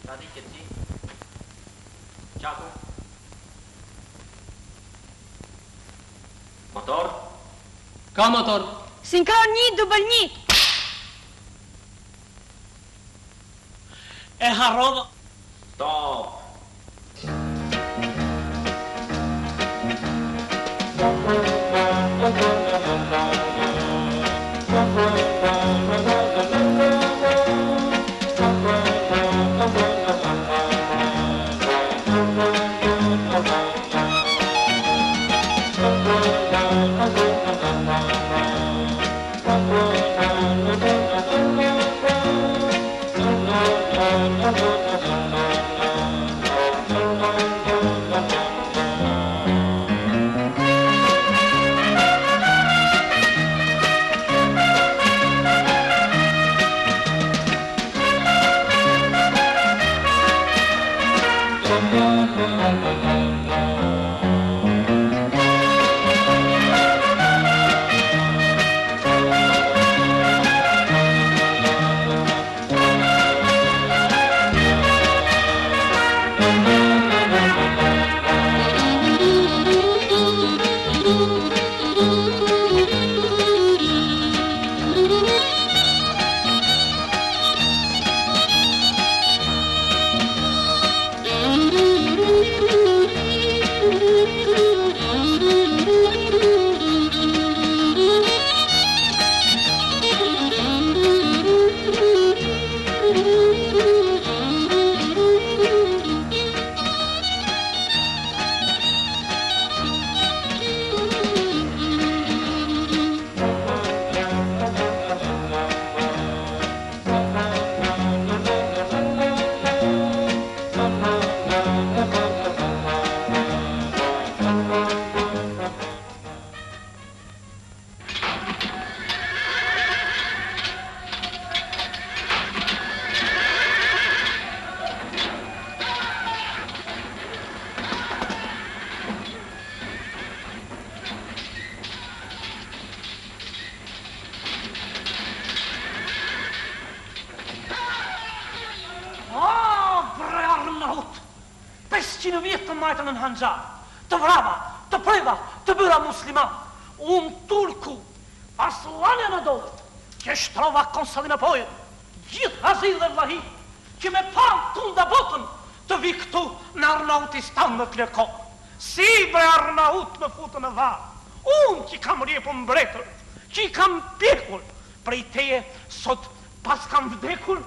Radichetti. Ciao. Motor. Ka motor? Sinka një, dubël një. E harrova. Stop. Majtën në Hanxha, të vrava, të preva, të bëra musliman. Unë turku, aslane në dolët, që shtrova konsalin e pojën, gjithë hazil dhe vlahi, që me parë tunda botën, të vi këtu në Arnautistan më kleko. Si bre Arnaut më futën e varë, unë që kam rjepë mbretër, që i kam pjekur, prej teje sot pas kam vdekur.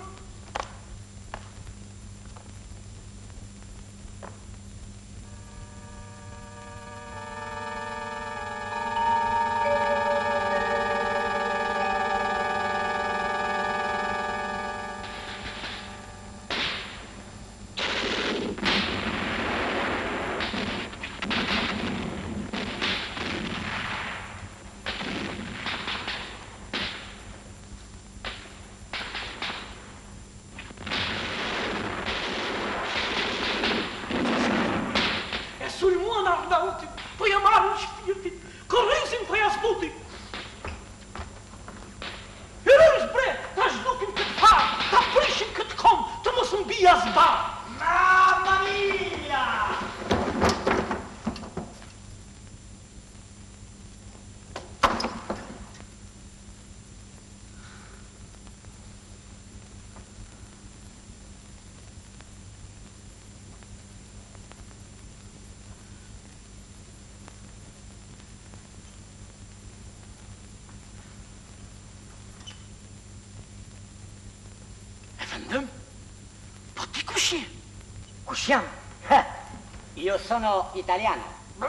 Po ti kush je? Kush jam? Io sono italiano.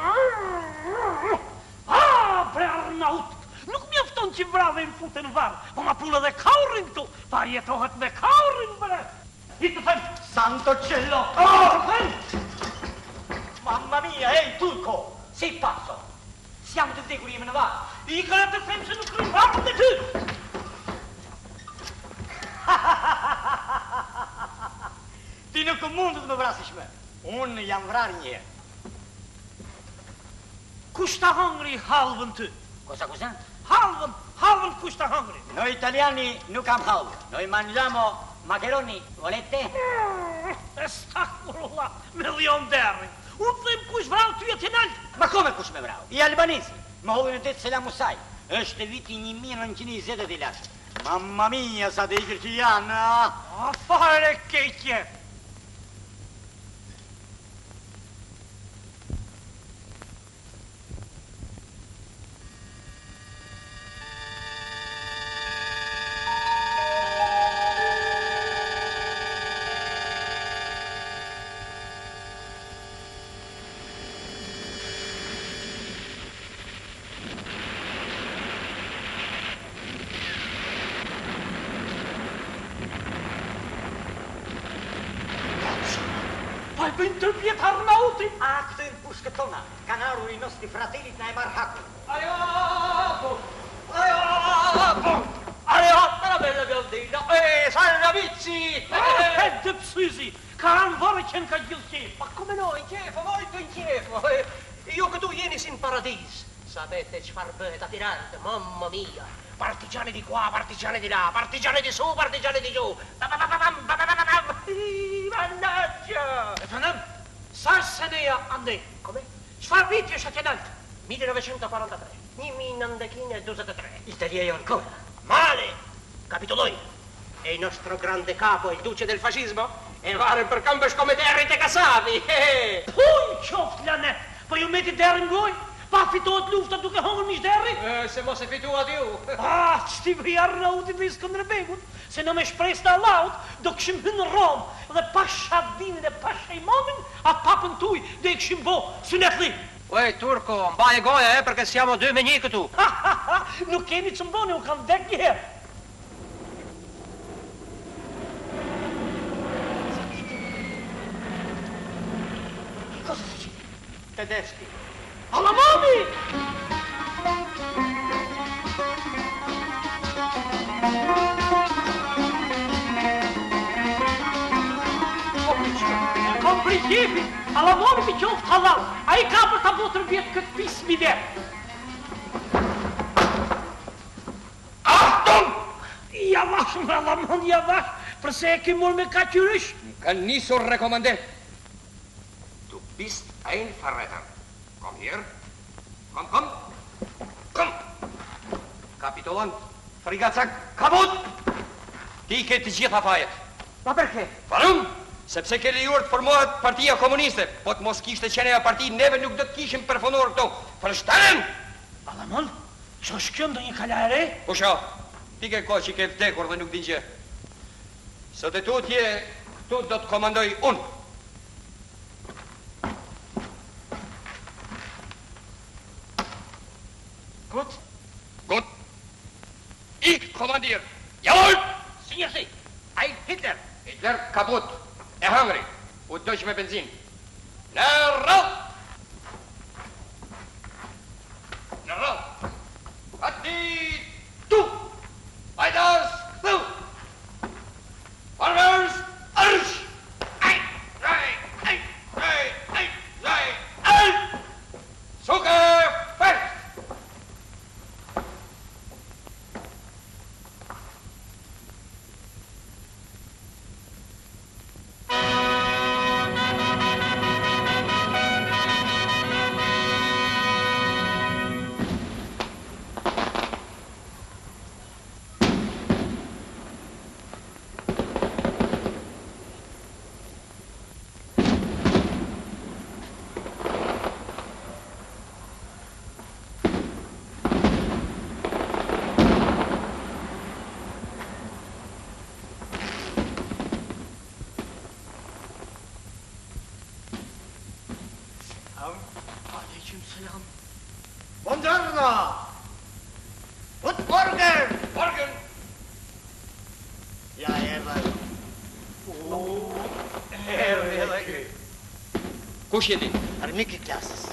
Bre Arnaut, nuk mjafton që vrave në fute në varë, po ma pullë dhe kaurin këtu, pa jetohet me kaurin, bre. I të them, Santo cielo! të them! Mamma mia, ehi turco! Sei pazzo! Siamo të vdekur jemi në varë. I ka të them se nuk rrim varë të ty! Ti nuk mund të më vrasësh më. Unë jam vrarë një herë. Kush ta hëngri halvën ty? Cosa? Halvën kush ta hëngri? Noi italiani nuk kam halvë. Noi mangiamo maccheroni, volete? Astaghfirullah, milionäri. Unë them kush vrau ty e t'inalt. Ma come kush me vrau? I albanesi, me hollin e ditë Selam Musaj. Është viti 1920 e lash. Mamma mia, sa dhe ikër që janë, A fare keqje. Pa e bëjnë tërpjet Arnauti. A këtë në pushkët tona, kanë arur I nostri fratellit na e marë haku. Ajo, la bella biondina. Salve amici. Hedde psisi, kanë vërëqen ka gjithë. Ma come no, in chefo, molto in chefo. Io che tu vieni in paradiso. Sapete c'far bëhet attirante, mamma mia. Partigiani di qua, partigiani di là, partigiani di su, partigiani di giù. Mannaggia! Efendim, sa seneja ande. Come? Çfarë viti është atje nalt? 1943. 1923. Italiano ancora. Male! Capitoloi. E il nostro grande capo, il duce del fascismo, e vare per cambios come derrite casavi. Puj qoftë lanet, po ju meti derën goj? Pa fitohet lufta duke hongër miqderri? Se mos e fituat ju. Qëti bëj Arnauti me Skënderbegun, se në me shpresë të Allahut, do këshim hynë në Rom, dhe pa Shabdinin e pa Shejmonin, atë papën tuj dhe I këshim bo synetli. Uè, Turco, mbaje goja, perché siamo 2 me 1 këtu. Nuk keni që mboni, unë kam dek njëherë. Cosa succede? Tedeschi. Alla mami! Kompri jepi, alla mami mi qoftë halal, a I ka për të botër vjetë këtë pismi dhe. Achtung! Javash, alla mami, javash, përse e ki mor me ka qyrysh? Kann nie so rekommandiert. Du bist ein Verräter. Komm hier. Komm, komm. Komm. Kapitolant, frigazza kaputt. Ti ke të gjitha fajet. Ma perché? Varum? Sepse ke lejuar të formohet Partia Komuniste. Po të mos kishte qenë ajo parti, neve nuk do të kishim përfunduar këto. Përshtanem! Alla mami, që është kjo ndonjë kala e re? Po sha, ti ke kohë që ke vdekur dhe nuk din gjë. Sot e tu tje, këtu do të komandoj unë. Gut. Gut. Ich kommandiere. Jawohl! Signor sì. Ein Hitler. Hitler kaputt. Hungry. Und durch mit Benzin. Na raus! Na raus! Atti! Du! Weiters! Du! Vorwärts! Arsch! Ein, drei, ein! Suche fest! Aleykümselam. Buongiorno! Good morgen! Morgen! Ja, eerlijk. Kush jeni? Armiki klasës.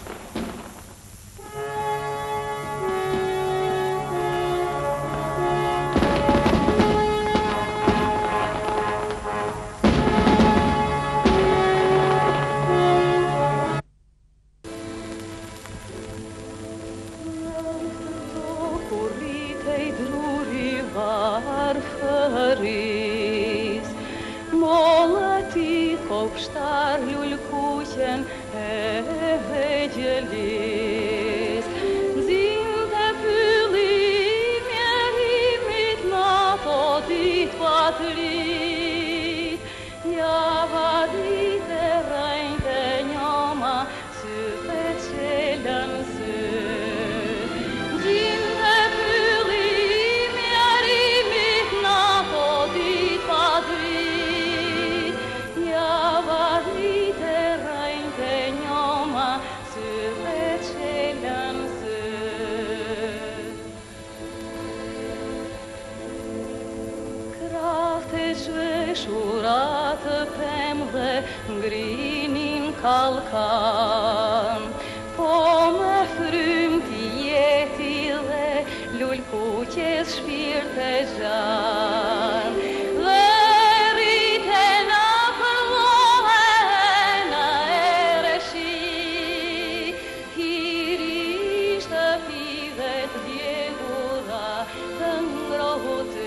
Молодь ti kopshtar lulkuqen e vegjelis. Zinte pylli mjerimit nato dit patrit. Java dite rajnte njoma syte qelën syt. Zinte pylli mjerimit nato dit patrit. Java dite rajnte njoma syte qelën syt. Krahte shveshurat pem dhe ngrinin kalkan, po me frym t'jeti dhe lulkuqes shpirte gjan. Dhe rrite në përlohen e reshi, hiri shtëpive t'djegura të ngrohutë.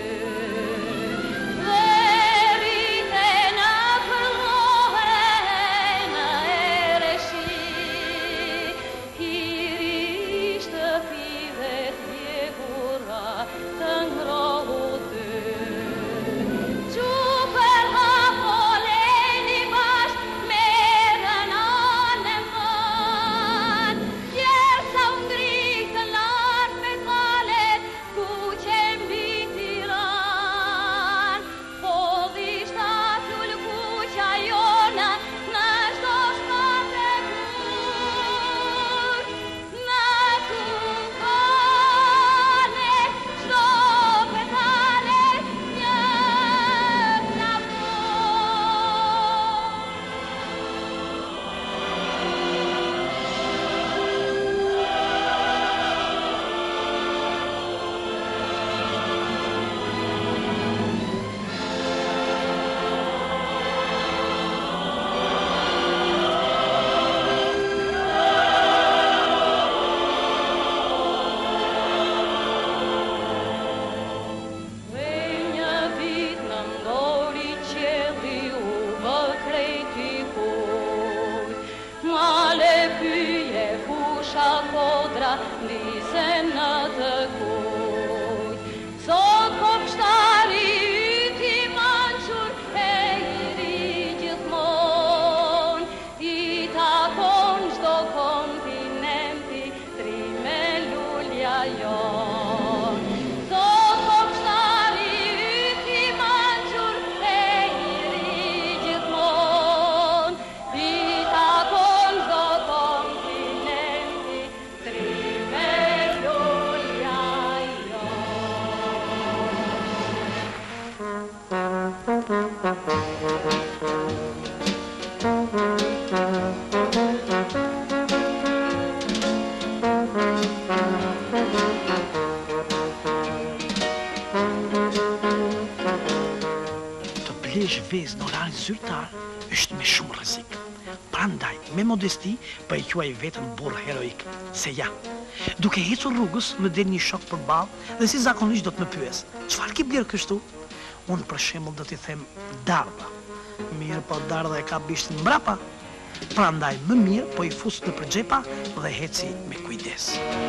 Vezë në orarin zyrtar është me shumë rrezik. Prandaj, me modesti, po e quaj veten burr heroik. Se ja, duke ecur rrugës, më del një shok përballë dhe si zakonisht do të më pyes: "Çfarë ke bler kështu?" Unë për shembull do t'i them darda. Mirë, po darda e ka bishtin mbrapa. Prandaj më mirë po i fus në përxhepa dhe heci me kujdes.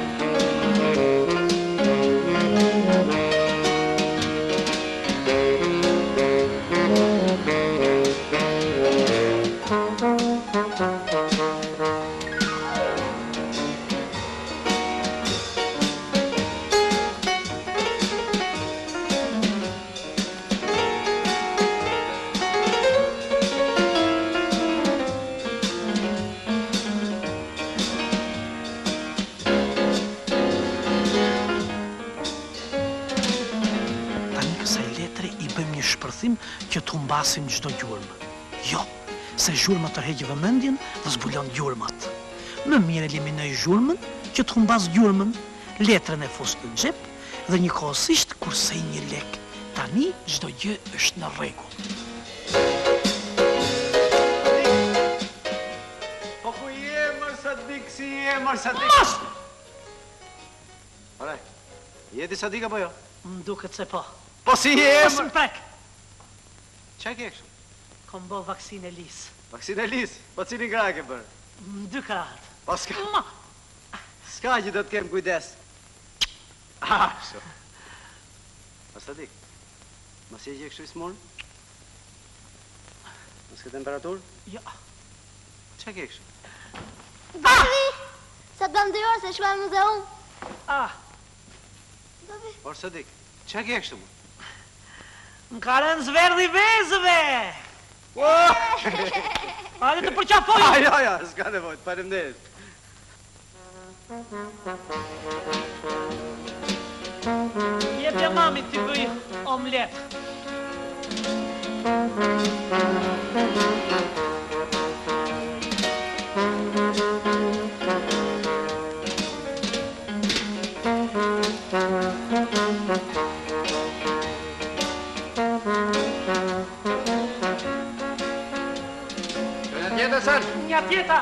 Që të humbasin çdo gjurmë. Jo, se gjurma tërheq vëmendjen dhe zbulon gjurmat. Më mirë eliminoj gjurmën që të humbas gjurmën, letrën e fus në xhep dhe njëkohësisht kursej një lek. Tani çdo gjë është në rregull. Po ku je Sadik, si je Sadik? Mos! Ore, je ti Sadik apo jo? Më duket se po. Po si je Mos më prek! Qa ke kështu? Kom bo vaksinë e lis. Vaksinë e lis, po cilin krah e ke bërë? 2 krahat. Po s'ka, Ma, s'ka që do të kem kujdes. Ah, kështu. Mos të dik. Mos je kështu i smur? Mos ke temperaturë? ja. Çka ke kështu? Babi! Sa të bëm 2 orë se shkoj në muzeum. Ah, Babi, Por së dik, çka ke kështu? më ka rënë zverdi vezëve. Hajde të përqafoj. Ja, s'ka nevojë, faleminderit. Jepja mamit t'i bëj omlet. Një tjeta.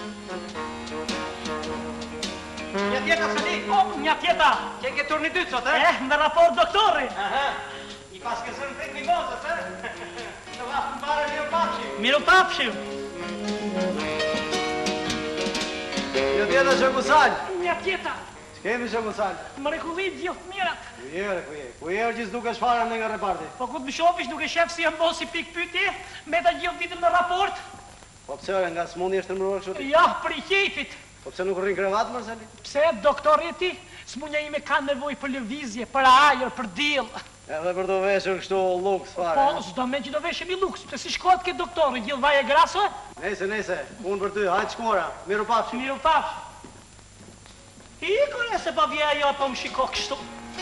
Një tjeta së di. Një tjeta. Që ke turni 2 sot, Me raport doktori. I pas ke zënë pek mimozës, Në vasë në bare një pachi. Miru papshim. Jo tjeta shokusal. Një tjeta. Ç'kemi shokusal? Mrekullit gjithë mirat. Ku je që s'duke shfara në nga reparti? Po ku të më shofish nuk e shef si jam bosi pik pyetje, me ta gjithë ditën në raport. Po pse nga smundi është tërmëruar kështu ti? Ja, për i qefit. Po pse nuk rrin krevat Marsali? Pse, doktori ti, smunja ime ka nevoj për lëvizje, për ajër, për diell. Edhe për të veshur kështu luks fare. Po, s'do me që do veshim i luks, se si shkohet ke doktori, gjithë vaj e graso? Nese, unë për ty, hajtë shkora, miru pafshi. Miru pafsh. Ikore se pa vje ajo pa më shiko kështu.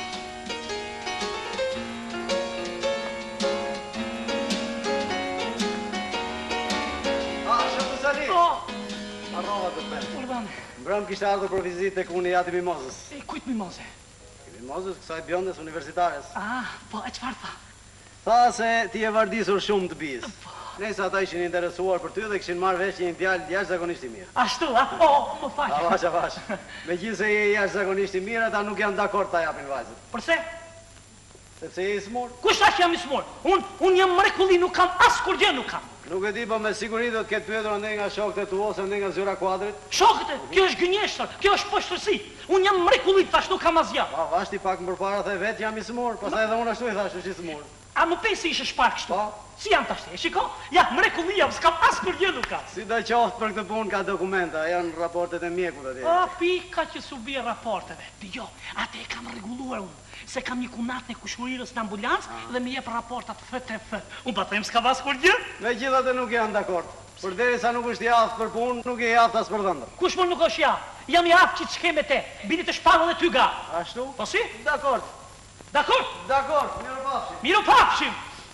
Shokusali! O, Arrova të me. urdane, Mbrëm kishte ardhur për vizitë tek unë i jati Mimozës. e kujt mimoze? Mimozës, kësaj bjondes universitares. Ah, po, e qfar tha? Tha se ti e vardisur shumë të bis. Nëse ata ishin interesuar për ty dhe kishin marrë vesh një djalë jashtëzakonisht i mirë. Ashtu, a? O, më faqë. Avash. Megjithëse je jashtëzakonisht i mirë, ata nuk janë dakord ta japin vajzën. Përse? Sepse je i smur. Kush tash jam i smur? Unë jam mrekulli, nuk kam as kur gjë nuk kam. Nuk e di, po me siguri do të ketë pyetur ande nga shokët e tu ose ande nga zyra kuadrit. Shokët e, kjo është gënjeshtër, kjo është poshtërsi. Unë jam mrekulli, tash nuk kam asgjë. Avash ti pak më përpara the vet jam i smur, pastaj edhe unë ashtu i thash është i smur. A më pesi ishe shpar kështu? Po. Si jam tash, e shiko? Ja, mrekulli jam, s'kam as kur gjë nuk kam. Si do qoftë për këtë punë ka dokumenta, janë raportet e mjekut atje. O, pika që su bie raporteve. Jo, atë e kam rregulluar unë. Se kam një kunat në kushmërirës në ambulancë dhe mi jep raportat FTF. Unë pa them s'ka vas kur gjë. Megjithatë nuk janë dakord. Përderisa nuk është i aftë për punë, nuk e i aftë as për dhëndër. Kush më nuk është ja? Jam i aftë që të shke me te. Bini të shpallën e ty ga. Ashtu? Po si? Dakord. Dakord? Dakord, mirë pafshim. Miru pafshim.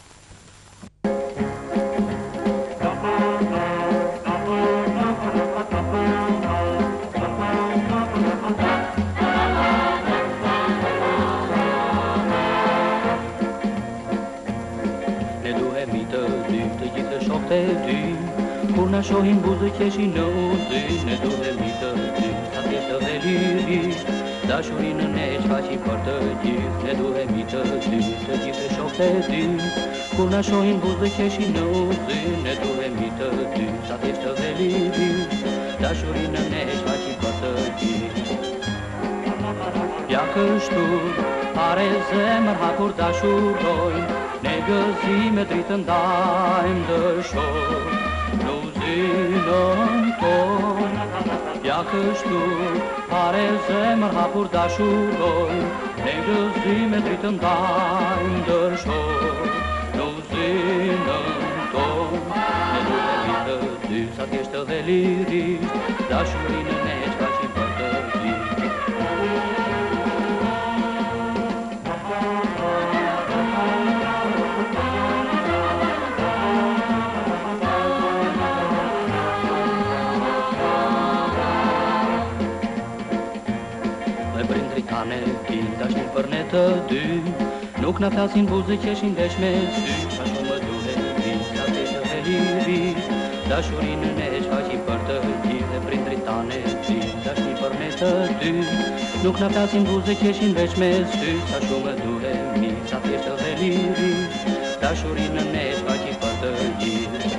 Ne duhemi të dy, të gjithë shokët e dy, kur na shohin buzë qeshin në uzy. Ne duhemi të dy, sa thjeshtë dhe lirisht, dashurinë ne shfaqim për të gjithë. Ne duhemi të dy, të gjithë shokët e dy, kur na shohin buzë qeshin në uzy. Ne duhemi të dy, sa thjeshtë dhe lirisht, dashurinë ne shfaqim për të gjithë. Ja kështu, pare zemër hakur dashurojnë, ne gëzime dritën dajmë dëshor, në uzinën tonë. Ja kështu, pare zemër hakur dashurojnë, ne gëzime dritën dajmë dëshor, në uzinën tonë. Ne duhemi të dy, sa thjeshtë dhe lirisht, dashurinë ne shfaqim për të gjithë. Dashnin për ne të dy, nuk na flasin buzë qeshin veç me sy. Sa shumë më duhemi, sa thjeshtë dhe lirisht, dashurinë ne shfaqim për të gjithë. Dhe prindrit tanë dy, dashnin për ne të dy, nuk na flasin buzë qeshin veç me sy. Sa shumë më duhemi, sa thjeshtë dhe lirisht, dashurinë ne shfaqim për të gjithë.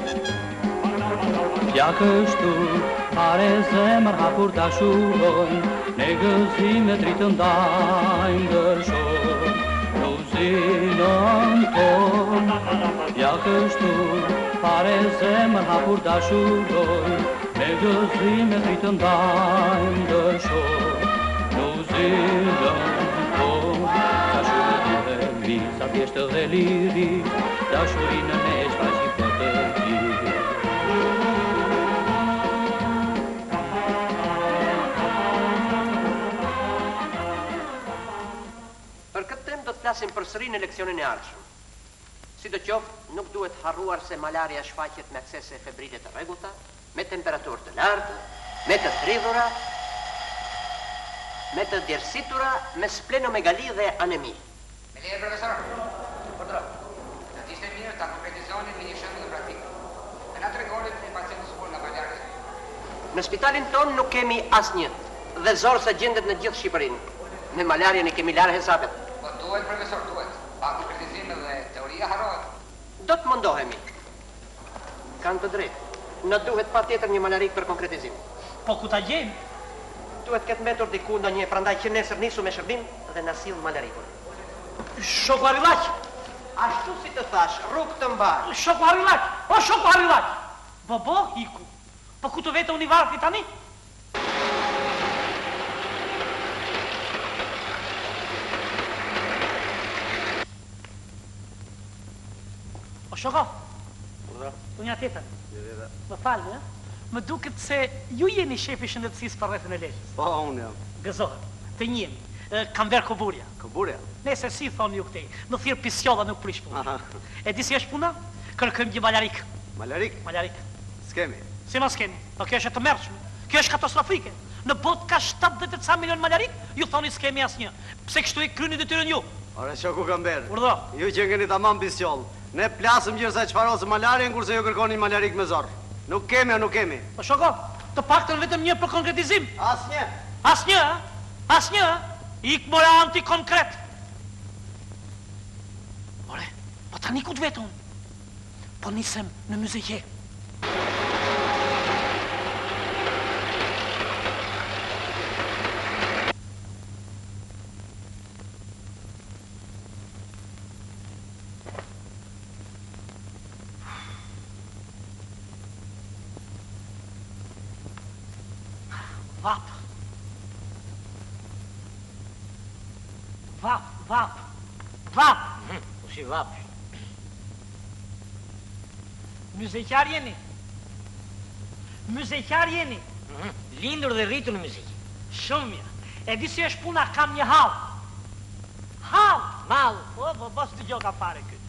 Ja kështu, are zemër hapur dashurojnë, ne gëzime dritë ndajnë dërshojnë, luzinën tonë. Ja kështu, are zemër hapur dashurojnë, ne gëzime dritë ndajnë dërshojnë, luzinën tonë. Dashurën e mi, sa thjeshtë dhe liri, dashurinë ne shfaqi për të gjithë. Për këtë temë do të flasim përsëri në leksionin e ardhshëm. Sidoqoftë, nuk duhet harruar se malaria shfaqet me aksese febrile të rregullta, me temperaturë të lartë, me të thridhura, me të djersitura, me splenomegali dhe anemi. Me leje, profesor. Në të ishte mirë ta konkretizoni me një shembull praktik. Në natë regolit një pacient sukur nga malaria. Në spitalin tonë nuk kemi asnjë, dhe zorë se gjendet në gjithë Shqipërinë. Me malaria ne kemi larë hesabet. Po duhet, profesor, duhet. Pa konkretizime dhe teoria harrohet. Do të mundohemi. Kanë të drejtë. Në duhet pa tjetër një malarik për konkretizim. Po ku ta gjejmë? Duhet këtë mbetur diku ndonjë, prandaj që nesër nisu me shërbim dhe na sill malarikun. Shoku Arillaq. Ashtu si të thash, rrugë të mbar. Shoku Arillaq. O shoku Arillaq. Bobo iku. Po ku të vete unë i varfi tani? O shoko. Unë ja tjetër. Më falë, më duket se ju jeni shefi shëndetësisë për rrethën e Lezhës. Po, unë jam. Gëzohet, të njemi. Kam verë Koburja. Koburja? Nese si thonë ju këtej, më thirë pisjolla nuk prish punë. E di si është puna? Kërkojmë një malarik. Malarik? Malarik. S'kemi. Si ma s'kemi? Po kjo është e të mërshme. Kjo është katastrofike. Në botë ka 70 milion malarik, ju thoni s'kemi asnjë. Pse kështu e kryeni detyrën ju? Ore, shoku Kamber. Urdhro. Ju që keni tamam pisjoll. Ne plasëm gjithë sa çfarosë malarin kurse ju kërkoni malarik me zor. Nuk kemi, nuk kemi. Po shoko, të paktën vetëm një për konkretizim. Asnjë. Asnjë, asnjë. Ik mora antikonkret. Ore, po tani ku të vetëm? Po nisem në muzeje. Vap. Vap, vap. Vap. Po si vap. Muzeqar jeni. Muzeqar jeni. Lindur dhe rritur në muzikë. Shumë mirë. E di si është puna, kam një hall. Hall. Mall. Po, bos të gjoka fare këtë.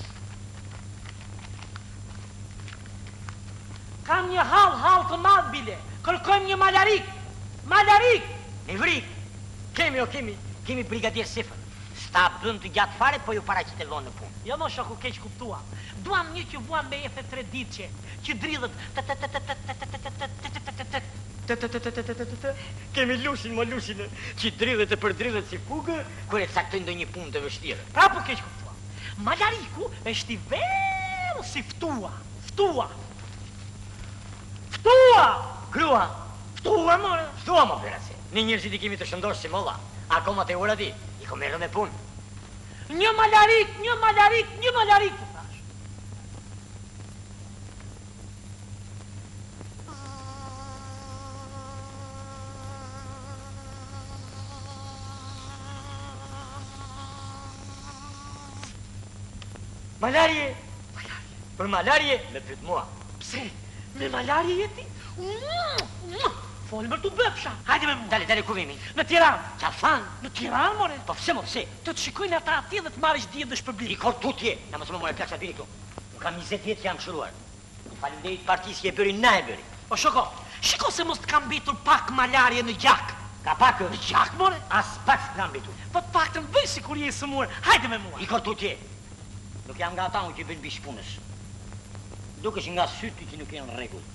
Kam një hall të madh bile. Kërkojmë një malarik. Malarik! Me vrik. Kemi brigadier Sifër. Sta bëm të gjatë fare, po ju paraqit e vonë në punë. Jo më shoku keq kuptua. Duam një që vuan me efe 3 ditëqe, që dridhët. Kemi lushin, që dridhët e përdridhët si fugë, kur e caktojnë ndonjë punë të vështirë. Pra po keq kuptua. Malariku është i verë si ftua. Ftua, more. Ftua, mo, perase. Në njërëzit i kemi të shëndosh si molla. Akoma të ura di, i ko merë me punë. Një malarik, të thash. Malarje. Për malarje, me pyet mua. Pse? Me malarje jeti? Folë mërë të bëpsha. Hajde me mu. Dale, ku vimi? Në Tiranë. Qafan. Në Tiranë, more. Po pse, mo, pse? Të të shikojnë ata atje dhe të marrësh dje dhe shpërblim. I kor tutje. Na mos më more plaksa bini këtu. Unë kam 20 vjetë që jam shëruar. Faleminderit partisë që e bëri, na e bëri. O shiko se mos të kam betur pak malarje në gjak. Ka pak? Në gjak, more? As pak s'kam betur. Po të pak të më bëj si kur je sëmur. Hajde me mua. I kor tutje. Nuk jam nga ata unë që bën bish punës. Dukesh nga syti që nuk janë rregull.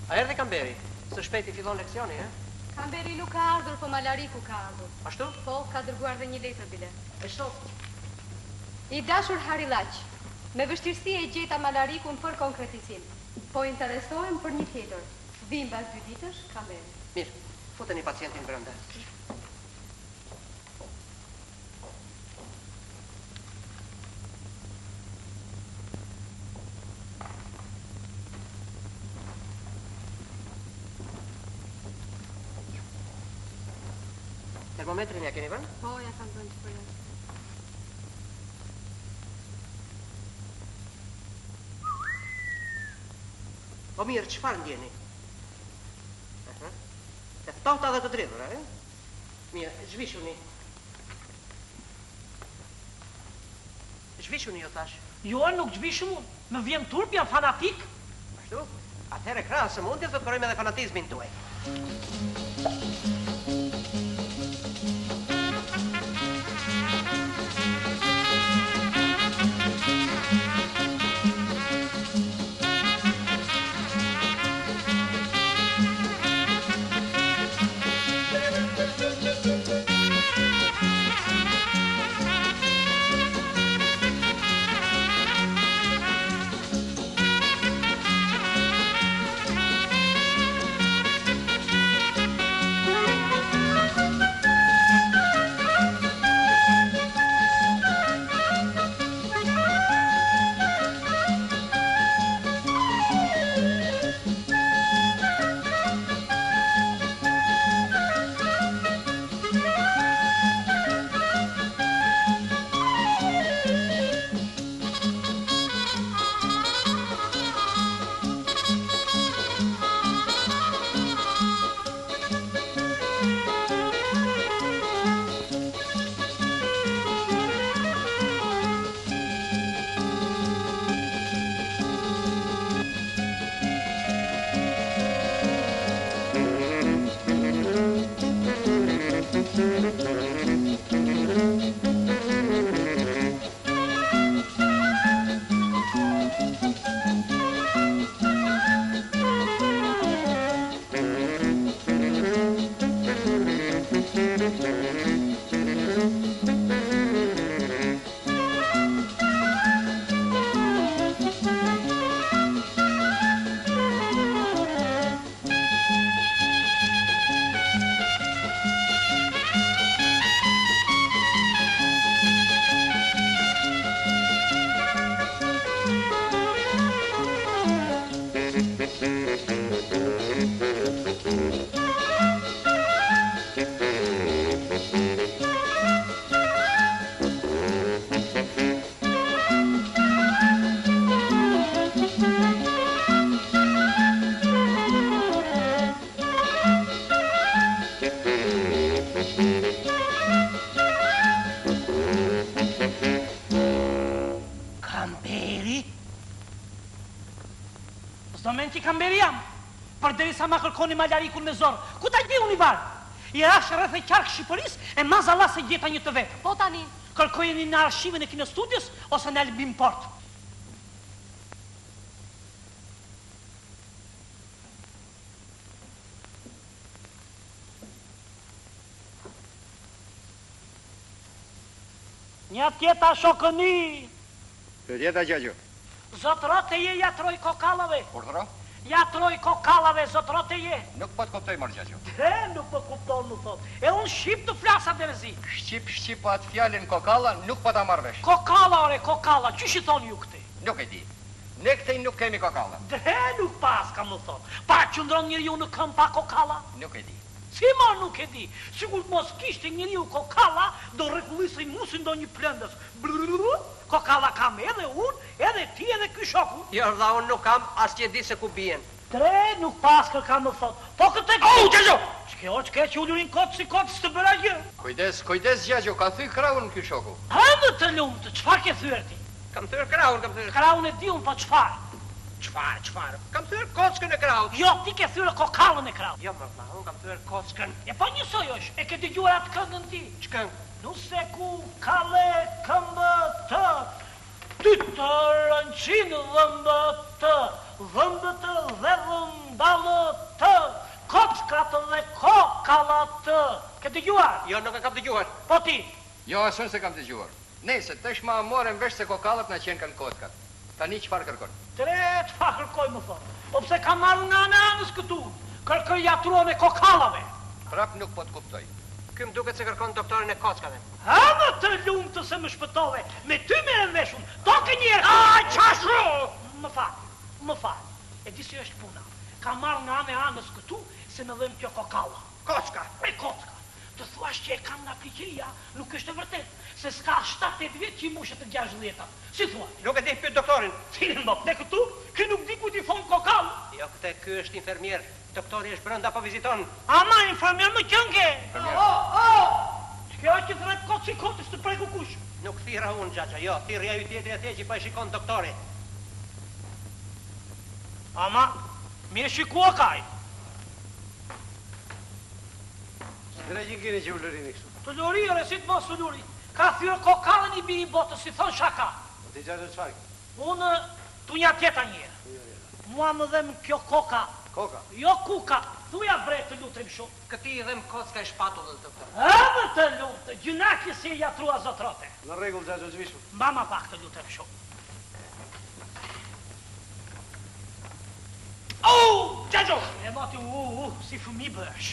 A erdhi Kamberi? Së shpejti fillon leksioni, Kamberi nuk ka ardhur, po Malariku ka ardhur. Ashtu? Po, ka dërguar dhe një letër bile. E sot? I dashur Harillaç, me vështirësi e gjeta Malarikun për konkretizim. Po interesohem për një tjetër. Vim pas 2 ditësh, Kamberi. Mirë, futeni pacientin brenda. Termometrin ja keni vënë? Po, ja kam vënë për jashtë. Po mirë, çfarë ndjeni? Të ftohta dhe të dridhura, Mirë, zhvishuni. Zhvishuni, jo thash. Jo, nuk zhvishëm unë. Më vjen turp, jam fanatik. Ashtu? Atëherë krahas së mundjes do të kërojmë edhe fanatizmin tuaj. Kamberi jam, përderisa ma kërkoni Malarikun me zorë. Ku ta gjej unë i varë? I ashtë rreth e qarkë Shqipëris e mazalla se gjeta një të vetë. Po tani? Kërkojeni në arshivin e kinestudjes ose në albim port. Një tjeta shokëni. Tjeta gjagjo. Zotrote je jatroj kokallave. Urdhëro? Jatroj kokallave, zotrote je. Nuk po të kuptoj mërë gjagjo. Nuk po kupton, më thot. E unë shqip të flasa dhe vezi. Shqip po atë fjallin kokalla, nuk po ta marrëvesh. Kokalla, ore, kokalla, qysh i thoni ju këti? Nuk e di. Ne këtej nuk kemi kokalla. Nuk pas, kam më thot. Pa qëndron njëri ju në këm pa kokalla? Nuk e di. Si ma nuk e di, sigur mos kishte njëri u kokalla, do rekullisë i musin do një plëndës. Kokalla kam edhe unë, edhe ti edhe ky shoku. Jo, dha unë nuk kam, as që e di se ku bien. Tre nuk pas kër kam më thot. Po këtë e Au, gjagjo! Qke që ullurin kotë si kotë së të bëra gjë. Kujdes gjagjo, ka thy kraun ky shoku. Hëndë të lumë të, qfar ke thyër ti? Kam thyrë kraun, kam thyrë. Kraun e di unë, po qfar? Qfar? Kam thyrë kockën e kraut. Jo, ti ke thyrë kokallën e kraut. Jo, më vla, unë kam thyrë kockën. E po njësoj është, e ke dëgjuar atë këngën ti. Ç'këngë? Nuse ku kale këmbë të, ty të rënqinë dhëmbë të dhe vëndalë dhe kokalla të. Ke dëgjuar? Jo, nuk e kam dëgjuar. Po ti? Jo, asun se kam dëgjuar. Nese, tash ma morën vesh se kokallat na qenë kanë kockat. Tani çfarë kërkon? Tret, fa kërkoj më thonë. Po pse ka marrë nga anës këtu? Kërkoj jatruan e kokallave. Prap nuk po të kuptoj. Ky më duket se kërkon doktorin e kockave. Ha më të lumë të se më shpëtove. Me ty me e meshun. Toke njerë. Qashru! Më fal. E di si është puna. Ka marrë nga anës këtu se me dhëm kjo kokalla. Kocka. E kocka. Të thuash që e kam nga priqeria, nuk është e vërtet. Se s'ka 7-8 vjetë që i mushet të 60-at. Si thua? Nuk e di pyet doktorin. Cilin më pëte këtu? Kë nuk di ku t'i thonë kokallë. Jo, këte ky është infermier. Doktori është brenda po viziton. Ama, infermier më qënge. Kjo që të rep kotë si kotës të preku kush. Nuk thira unë, gjaqa, jo, thirja ju tjetëri atje që pa i shikon doktori. Ama, mirë shikua kaj. Së që keni që u lërini kështu? Të lëri, si të mos të lëri. Ka thyrë kokallën i biri botës, si thonë shaka. Po ti qatë qfarë? Unë tu nja tjeta njërë. Mua më dhem kjo koka. Koka? Jo kuka, thuja bre të lutrim shumë. Këti i dhem kocka e shpatullës, doktor. Edhe të lutë, gjynaki si ja trua zotrote. Në regull, gjatë gjvishmu. Mbama pak të lutrim shumë. Gjaxo! E mati si fëmi bësh.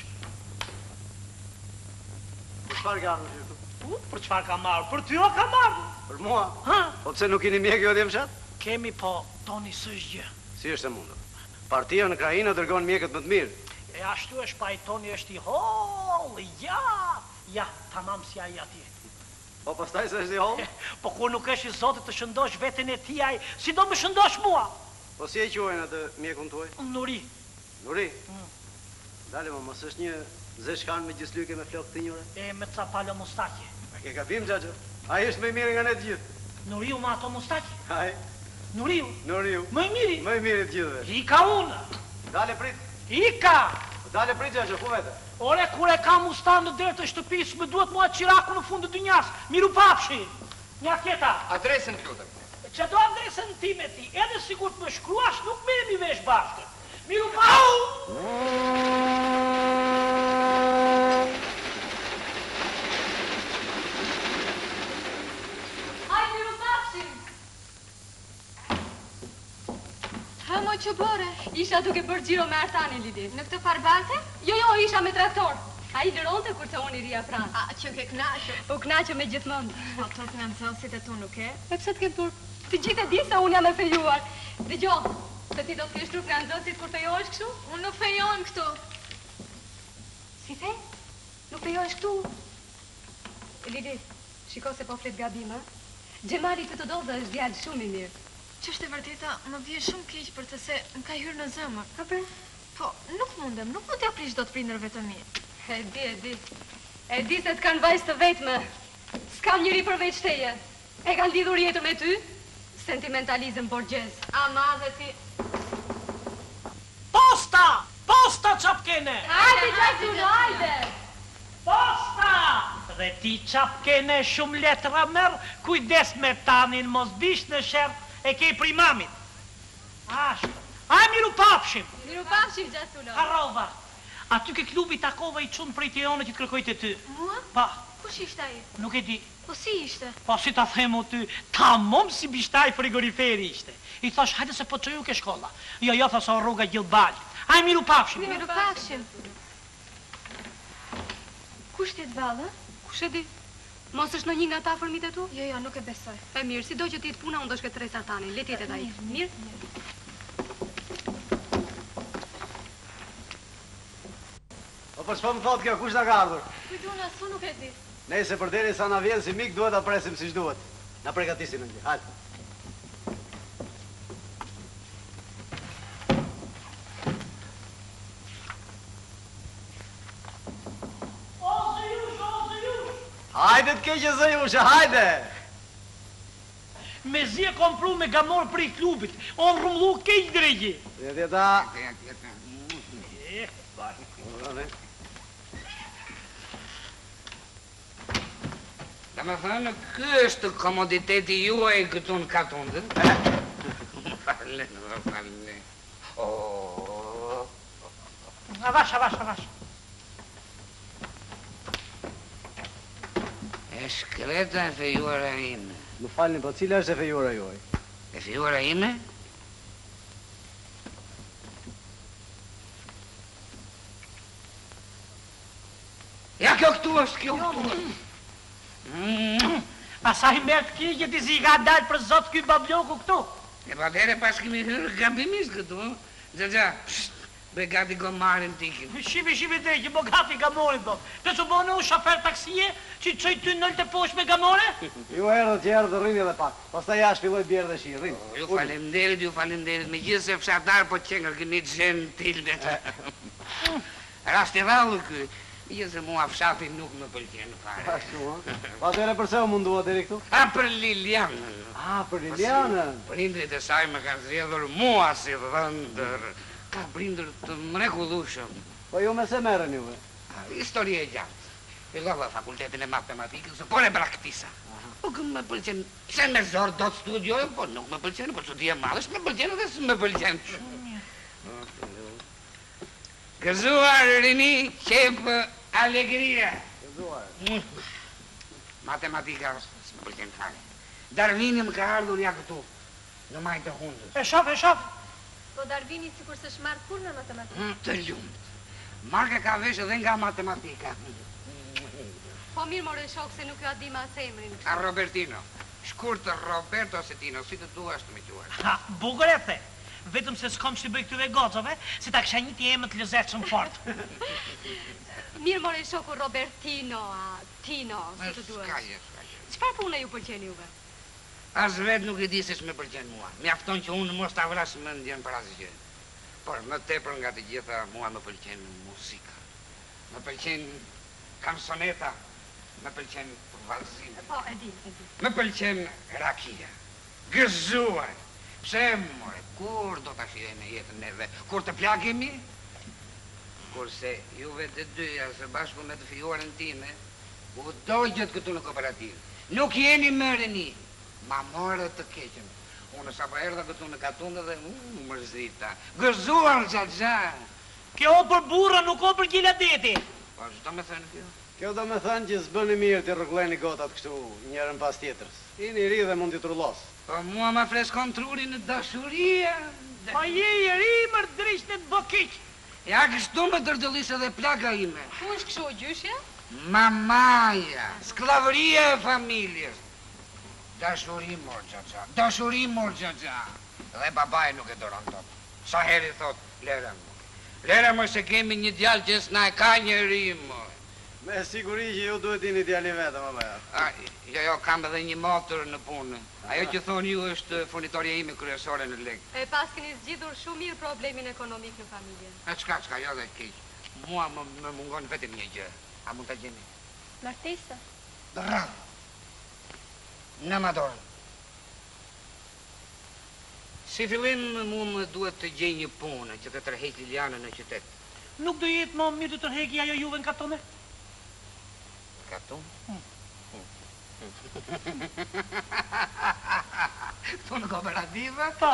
Për qfarë ka ardhë gjithu? Për qfarë ka marrë? Për ty o ka marrë? Për mua? Ha? Po pse nuk keni mjek jo dhe më shatë? Kemi po, toni s'është gjë. Si është e mundur? Partia në krajina dërgon mjekët më të mirë. E ashtu është pa i toni është i hollë, ja, tamam si aji atje. Po pastaj se është i hollë? Po kur nuk është i zotit të shëndosh veten e tijaj, si do më shëndosh mua? Po si e quajnë atë mjekun tuaj? Nuri. Nuri? Dale, ma, mos është një zeshkan me gjislyke me flokë të njëre? E me ca palo mustaqe. A ke gabim, gjaxo? Ai është më i mirë nga ne të gjithë. Nuriu ma ato mustaqe? Ai. Nuriu? Nuriu. Më i miri? Më i mirë të gjithëve. Ika unë. Dale, prit. Ika! Dale, prit, gjaxo, ku vete? Ore, kur e kam ustan në derë të shtëpisë, më duhet mua qiraku në fund të dynjas. Miru pafshi. Nja tjeta. Adresën të lutem. Që do adresën time ti, edhe sigur të më shkruash, nuk merremi vesh bashkë. Miru pafshi. Haj, miru pafshim. Ha, mo që bore? Isha duke bërë gjiro me Artani, Lidi. Në këtë farbarte? Jo, isha me traktor. A i lëronte kur të unë i ria pranë. A, që ke knaqë? U knaqë me gjithmonë. Po, të të nënëzosit e tu nuk e? E pëse të ke burë? Të gjithë e di se unë jam e fejuar. Dhe gjo, se ti do të kesh trup nënëzosit kur fejohesh kështu? Unë nuk fejohem këtu. Si the? Nuk fejohesh këtu? Lidi, shiko se po flet gabim, ha? Gjemali të do dhe është djallë shumë i mirë. Që është e vërteta, më vje shumë keq për të se më ka hyrë në zemër. A për? Po, nuk mundem, nuk mund t'ja prish do të prindërve të mi. E di. E di se të kanë vajzë të vetme. S'kam njëri përveç teje. E kanë lidhur jetër me ty? Sentimentalizëm borgjez. Ama dhe ti... Posta! Posta qapkene! Hajde, Gjazullo, hajde! Posta! Dhe ti qapkene shumë letra merë, kujdes me tanin, mos bish në shërë e kej primamit. Ashtë. Aj, miru pafshim! Miru pafshim, Gjazullo. Harova. Aty ke klubi takova i qunë prej Tiranës që të kërkoj të ty. Mua? Pa. Kush ishte ai? Nuk e di. Po si ishte? Po si ta themu ty, tamam si bishtaj frigoriferi ishte. I thash, hajde se po që ju ke shkolla. Jo, thasa rruga Gjillballit. Aj, miru pafshim. Miru pafshim. Kush t'jet vallë? Kush e di? Mos është në një nga ta fërmit e tu? Jo, nuk e besoj. E mirë, si do që ti të puna, unë do shketërej Sartanin. Letit e ta i. Mirë? Po për shpo më thotë kjo, kush na ka ardhur? Kujduna, su nuk e di. Nejse për deri sa na vjen si mik, duhet ta presim siç duhet. Na përgatisin në gjë, hajde. O, zëjush! Hajde të keqe zëjush, hajde! Me zi e kompru me gamor për i klubit, o në rumlu kejt drejgji. Tjeta. Da me thënë, kë është komoditeti juaj këtu në katundë? Avash. E shkreta e fejuara ime. Më falni, po cila është e fejuara juaj? E fejuara ime? Ja, kjo këtu është, kjo këtu është. Pasaj merë të kje ti si ka dalë për zotë kjo babloku këtu. E pa dhere pas kemi hyrë gabimis këtu. Gja, be gati gomarin tikin. Shive te, që bo gati gamorin, do. Të su bo në u shafer taksie, që qëj ty nëllë të posh me gamore? Ju herë të tjerë dhe rrini edhe pak. Pastaj jashtë filloj bjerë dhe shi, rrini. Ju falemderit, me gjithë se fshatar po qenger këni gentil dhe të. Rasti rallë këj. Jo se mua fshati nuk më pëlqen fare. Ashtu, ha? Pa tere përse u mundua deri këtu? A, për Lilianën. A, për Lilianën? Prindrit e saj më kanë zgjedhur mua si dhëndër. Ka prindër të mrekullueshëm. Po ju me se merren juve? Histori e gjatë. Fillova fakultetin e matematikës, por e praktisa. Nuk më pëlqen, se me zor do të studioj, po nuk më pëlqen, po studia madhësh më pëlqen edhe s'më pëlqen. Gëzuar, rini, qep, alegria. Gëzuar. Matematika s'më pëlqen fare. Darwini më ka ardhur ja këtu, në majtë të hundës. E shaf. Po Darwini sikur se shmarr kur në matematikë. Të lumt. Marke ka vesh edhe nga matematika. Po mirë more shok se nuk ju a di ma se emrin. A Robertino. Shkurt Roberto Setino, si të duash të me quash. Ha, bukur e the. Vetëm se s'kom që bëj këtyve gocove, se ta kësha një t'jemë të lezetshëm fort. Mirë more shoku Robertino, Tino, si të duash. S'kaje. Çfarë pune ju pëlqen juve? As vet nuk e di se ç'më pëlqen mua. Mjafton që unë mos ta vras mendjen për asgjë. Por më tepër nga të gjitha mua më pëlqen muzika. Më pëlqen kansoneta, më pëlqen vallëzimi. Po, e di. Më pëlqen rakia. Gëzuar. Pse more, kur do ta shijojmë jetën neve? Kur të plagemi? Kurse juve të dyja së bashku me të fijuarën time, u dojgjët këtu në kooperativë. Nuk jeni më reni, ma more të keqen. Unë sa pa erdha këtu në Katundë dhe mërzita. Gëzuar xhaxha. Kjo o për burra, nuk o për gjiladeti. Po, ç'do me thënë kjo? Kjo do me thënë që s'bëni mirë të rregulloni gotat kështu njërën pas tjetrës. Jeni ri dhe mund t'i trullos. Po mua ma freskon truri në dashuria. Po je i ri mër drisht në të bokiq. Ja kështu me dërdëllis edhe plaga ime. Ku është kështu gjyshja? Mamaja, sklavëria e familjes. Dashuri mor xhaxha. Dhe babaj nuk e doron tot. Sa heri thot, lera më se kemi një djalë që s'na e ka njeri më. Me siguri që ju duhet një djali vetëm, apo ja? Jo, kam edhe një motor në punë. Ajo që thoni ju është furnitorja ime kryesore në Lek. E pas keni zgjidhur shumë mirë problemin ekonomik në familje. E çka, jo dhe keq. Mua më mungon vetëm një gjë. A mund ta gjeni? Martesa. Bravo. Në madorën. Si fillim mu më duhet të gjej një punë që të tërheq Lilianën në qytet. Nuk do jetë më mirë të tërheqi ajo juve në Katone? Katone? Tu në kooperativë? Po.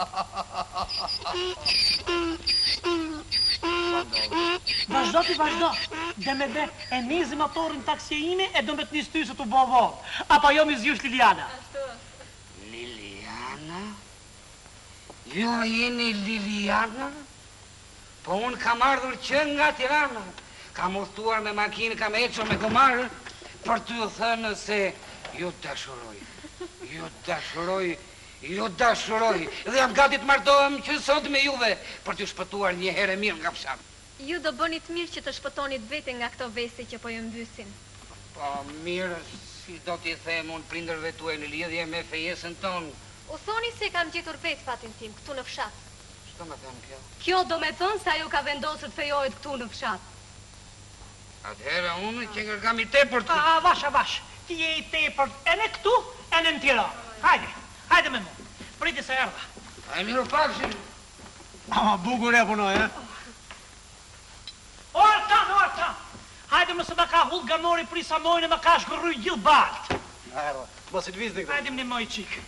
Vazhdo. Dhe me be e nizi motorin taksje ime e do me të njës ty se t'u bovo. Apo jo mi zjush Liliana. Liliana? Jo jeni Liliana? Po unë kam ardhur që nga Tirana. Kam udhëtuar me makinë, kam ecur me gomarë për t'ju thënë se ju dashuroj. Dhe jam gati të martohem që sot me juve për t'ju shpëtuar një herë mirë nga fshat. Ju do bëni të mirë që të shpëtonit vete nga këto vesti që po ju mbysin. Po mirë, si do t'i them unë prindërve tuaj në lidhje me fejesën tonë. U thoni se kam gjetur vetë fatin tim këtu në fshat. Ç'do me thënë kjo? Kjo do me thënë se ajo ka vendosur të fejohet këtu në fshat. Atëherë unë që kam i tepër të... Vash, ti je i tepër e në këtu, e në Tiranë. Hajde me mu, priti se erdha. A e miru pakëshin. Bukur e punoj, e? Orta! Hajde më se më ka hull gamori prisa mojnë e më ka shgërruj gjithë baltë. Erdha, mos i të vizë në këtu. Hajde më një moj qikë.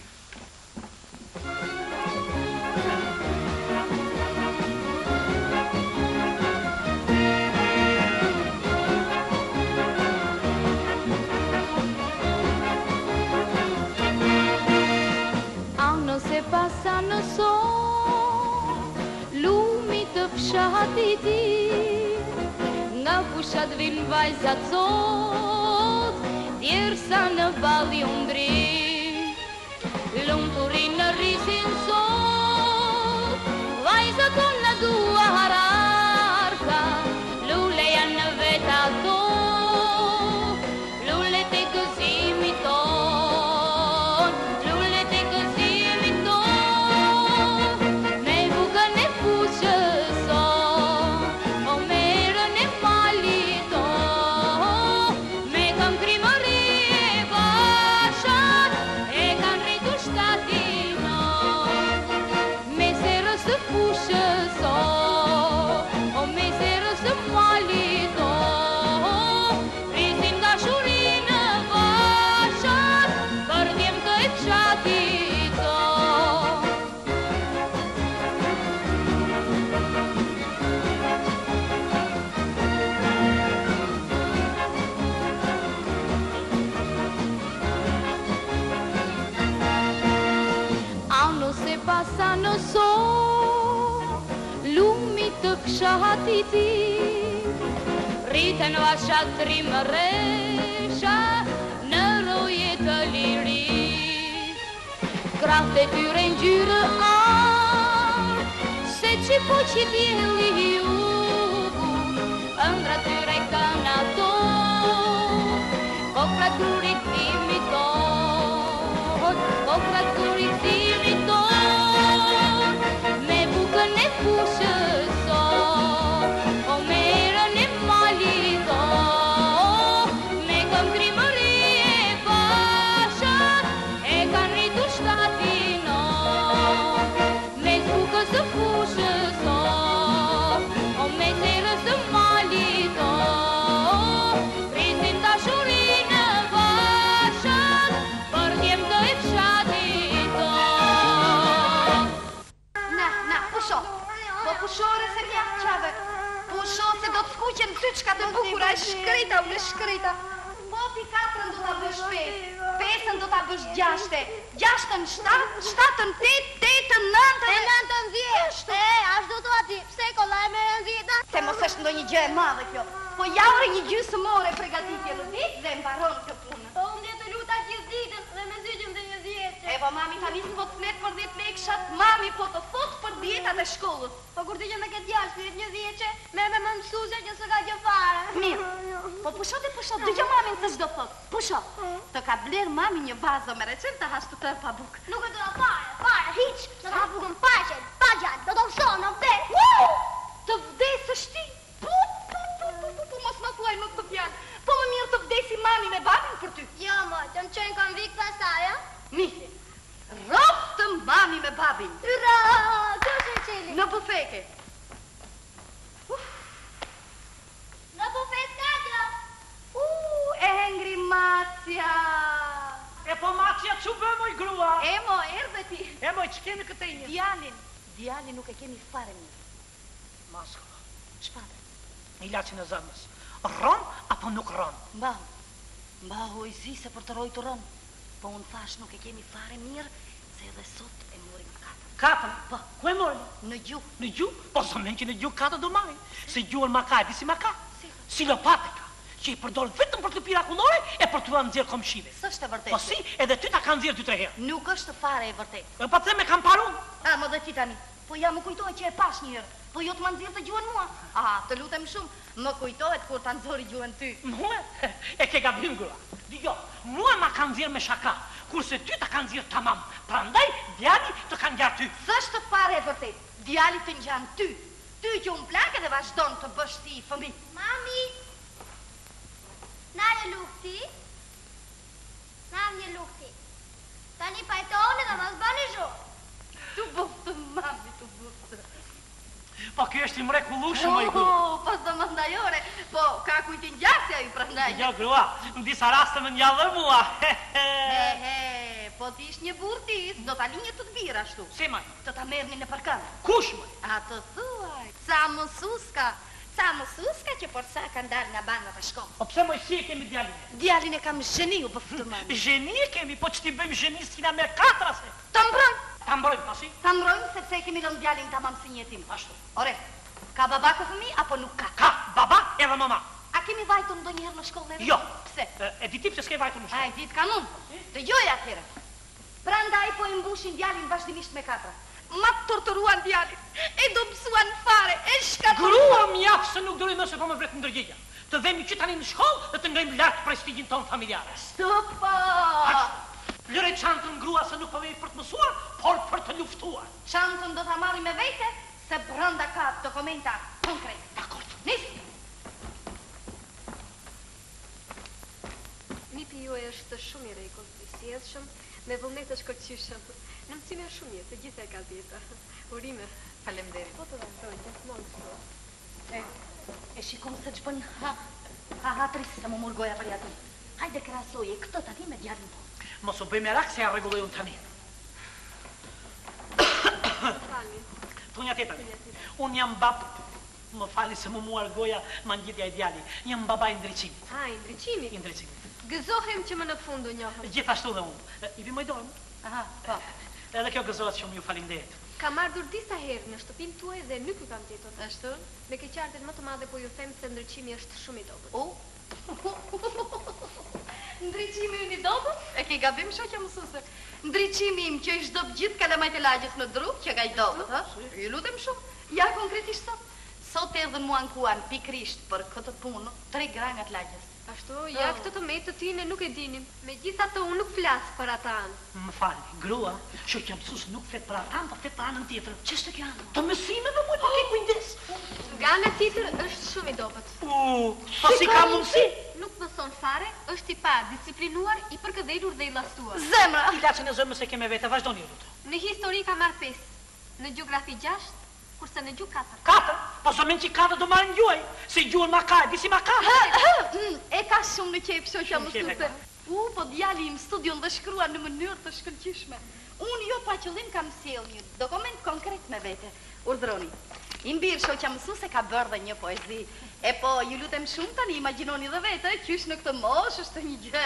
fshati ti, nga fushat vin vajzat sot, djersa në balli undri, lumturin në rrisin sot, vajzat ton në dua hararka, lule janë në veta to, lule të gëzimi ton, lule të gëzimi ton, me bukën e fushës son, o merën e malit ton, me kam krimëri e bashat, e kam rritur shtatinon, me serës të fushës son, o me serës të malit ton, prisin nga shurin në bashat, për djem të e fshatit ton. Ano se pasa në so, lumi të fshatit ti, rriten vashat trimëresha në roje të liris, kraft e tyre në gjyrë arë, se që po që djeli jugu, ëndra tyre kanë ato, kokrat grurit imiton, kokrat grurit imiton, me bukën e fushës son, o merën e malit ton, me këm krimëri e bashat, e kanë rritur shtatinon, me bukës të fushës son, o me serës të malit ton, prisin dashurin në bashat, për djem të e fshatit ton. Na, pusho. Po pushore se mja qave. Pusho se do të skuqen ty qka të bukura, e shkrita, unë shkrita. Po pi 4 do t'a bësh 5, 5 do t'a bësh 6, 6-ën 7, 7-ën 8, 8-ën 9, E 9-ën 10. Ashtu të ati, pse kollaj me 10-ën? Se mos është ndonjë gjë e madhe kjo. Po jaure një gjysmore pregatitje në ditë dhe mbaron kjo punë. Po unë dhe të luta gjithë ditën dhe me zyqëm dhe një 10. E po mami tani s'po të flet për 10 lekshat, mami po të thot për dietat e shkollës. Po kur të gjën me këtë jashtë, një 10, me më mësuse që s'ka gjë fare. Mirë, po pusho dhe pusho, dëgjo mamin se ç'do thot. Pusho, të ka bler mami një vazo me recet të hash të tërë pa bukë. Nuk e do a fare, hiq. Në ka bukën paqen, pa gjatë, do të shonë, në vdes. Të vdesësh ti? Po, mos më thuaj më këtë fjalë. Po më mirë të vdesi mami me babin për ty. Jo, moj, të më qenë kam vik pasaj, a? Mihe, rob të mami me babin. Ura, të shë qili. Në bufete. Në bufet kadra. E hengri Macja. E po Macja që bë moj grua? E mo, erdhe ti. E moj, që kemi këtë injë? Djalin nuk e kemi fare mirë. Masko, Shpate, ilaqin e zëmës. Ron apo nuk ron? Mbahu i zi se për të rojtë ron. Po unë thash nuk e kemi fare mirë, se edhe sot e morim 4. 4? Po. Ku e morim? Në gjuh. Në gjuh? Po së men që në gjuh 4 do marrin. Se gjuhën ma ka e disi ma ka. Si lopatika, që i përdor vetëm për të pirakullore e për të nxjerr komshive. S'është e vërtetë. Po si, edhe ty ta kanë nxjerr 2-3 herë. Nuk është fare e vërtetë. E pa them e kam parun. Më dhe ti tani. Po ja më kujtohet që e pash një herë. Po jo të më nxjerr të gjuhën mua. Të lutem shumë, më kujtohet kur ta nxori gjuhën ty. Mua? E ke gabim grua. Jo, mua ma kanë nxjerr me shaka, kurse ty ta kanë nxjerr tamam. Prandaj djali të kanë ngjar ty. S'është fare e vërtetë. Djali të ngjan ty. Ty që unë plakë dhe vazhdon të bësh ti fëmijë. Mami, na një lukti? Na një lukti. Tani pajtoni dhe mos bëni zhurë. Tu buftë, mami, tu buftë. Po kjo është i mrekullueshëm ai grua. Po s'do më ndajore. Po ka kujt ngjasja ju prandaj. Jo grua, në disa raste më ngjallë mua. Po ti ish një burtis, do ta linje të birë ashtu. Si maj? Të ta merrni në përkënd. Kush maj? A të thuaj. Ca mësuska që por sa kanë dalë nga bandat e shkollës. Po pse moj si e kemi djalin? Djalin e kam zheni u bëftë mami. Zheni e kemi, po që ti bëjmë zheni s'kina me 4 Të mbrojmë. Ta mbrojmë, pasi? Ta mbrojmë sepse e kemi lënë djalin tamam si një jetim. Ashtu. Ore, Ka baba ka fëmi apo nuk ka? Ka baba edhe mama. A kemi vajtur ndonjëherë në shkollë? Jo. Pse? E di ti pse s'ke vajtur në shkollë? A e ditë kam unë. Dëgjoj atëherë. Prandaj po e mbushin djalin vazhdimisht me katra. Ma torturuan djalin. E do mësuan fare. E shkatruan. Grua mjaftë se nuk durim nëse po më vret ndërgjegja. Të vemi që tani në shkollë dhe të ngejmë lartë prestigjin tonë familjare. Stopa! Lëre çantën grua se nuk po vemi për të mësuar, por për të luftuar. Çantën do ta marrim me vete, se brenda ka dokumenta konkrete. Dakord. Nis. Nipi juaj është shumë i rregullt, i sjellshëm, me vullnet të shkëlqyeshëm. Në mësime shumë mirë, të gjitha e ka dhjeta. Urime. Faleminderit. Po të vazhdoj, gjithmonë kështu. E shikon se ç'bën ha trisë se më mor goja për aty. Hajde krahasoje këtë tani me djalin tonë. Mos u bëj merak se ja rregulloj unë tani. Tunja tjetër. Unë jam bab, më fali se më muar goja ma ngjitja e djali. Jam baba i ndriçimit. A, i ndriçimit? I ndriçimit. Gëzohem që më në fund u njohëm. Gjithashtu dhe unë. I vi më dorë. Aha, po. Edhe kjo gëzohet shumë, ju faleminderit. Kam ardhur disa herë në shtëpinë tuaj dhe nuk ju kam gjetur. Ashtu? Me keqardhjen më të madhe po ju them se ndriçimi është shumë i dobët. Ndriçimi i dobët? E ke gabim shoqja mësuese. Ndriçimi im që i zhdop gjithë kalamajt e lagjës në dru, që ka i dobët, ha? Ju lutem shumë. Ja konkretisht sot. Sot erdhën mua ankuan pikrisht për këtë punë 3 grangat lagjës. Ashtu, ja këtë të metë të tine nuk e dinim. Megjithatë unë nuk flas për ata anë. Më falni, grua, shoqja mësues nuk flet për ata, po flet për anën tjetër. Ç'është kjo anë? Të mësimeve më ke kujdes. Nga ana tjetër është shumë i dobët. Po si ka mundsi? Nuk mëson fare, është i pa disiplinuar, i përkëdhelur dhe i llastuar. Zemra! Ilaçin e zëmës e ke me vete, vazhdoni lutem. Në histori ka marrë 5, në gjeografi 6, kurse në gjuhë 4. 4? Po somen që 4 do marrin gjuhaj, se gjuhën ma ka, disi ma ka. E ka shumë në qejf shoqja mësuese. Po djali im studion dhe shkruan në mënyrë të shkëlqyeshme. Unë jo pa qëllim kam sjell një dokument konkret me vete. Urdhroni. I mbir shoqja mësuese ka bërë dhe një poezi. E po, ju lutem shumë tani, imagjinoni dhe vete, qysh në këtë moshë është një gjë.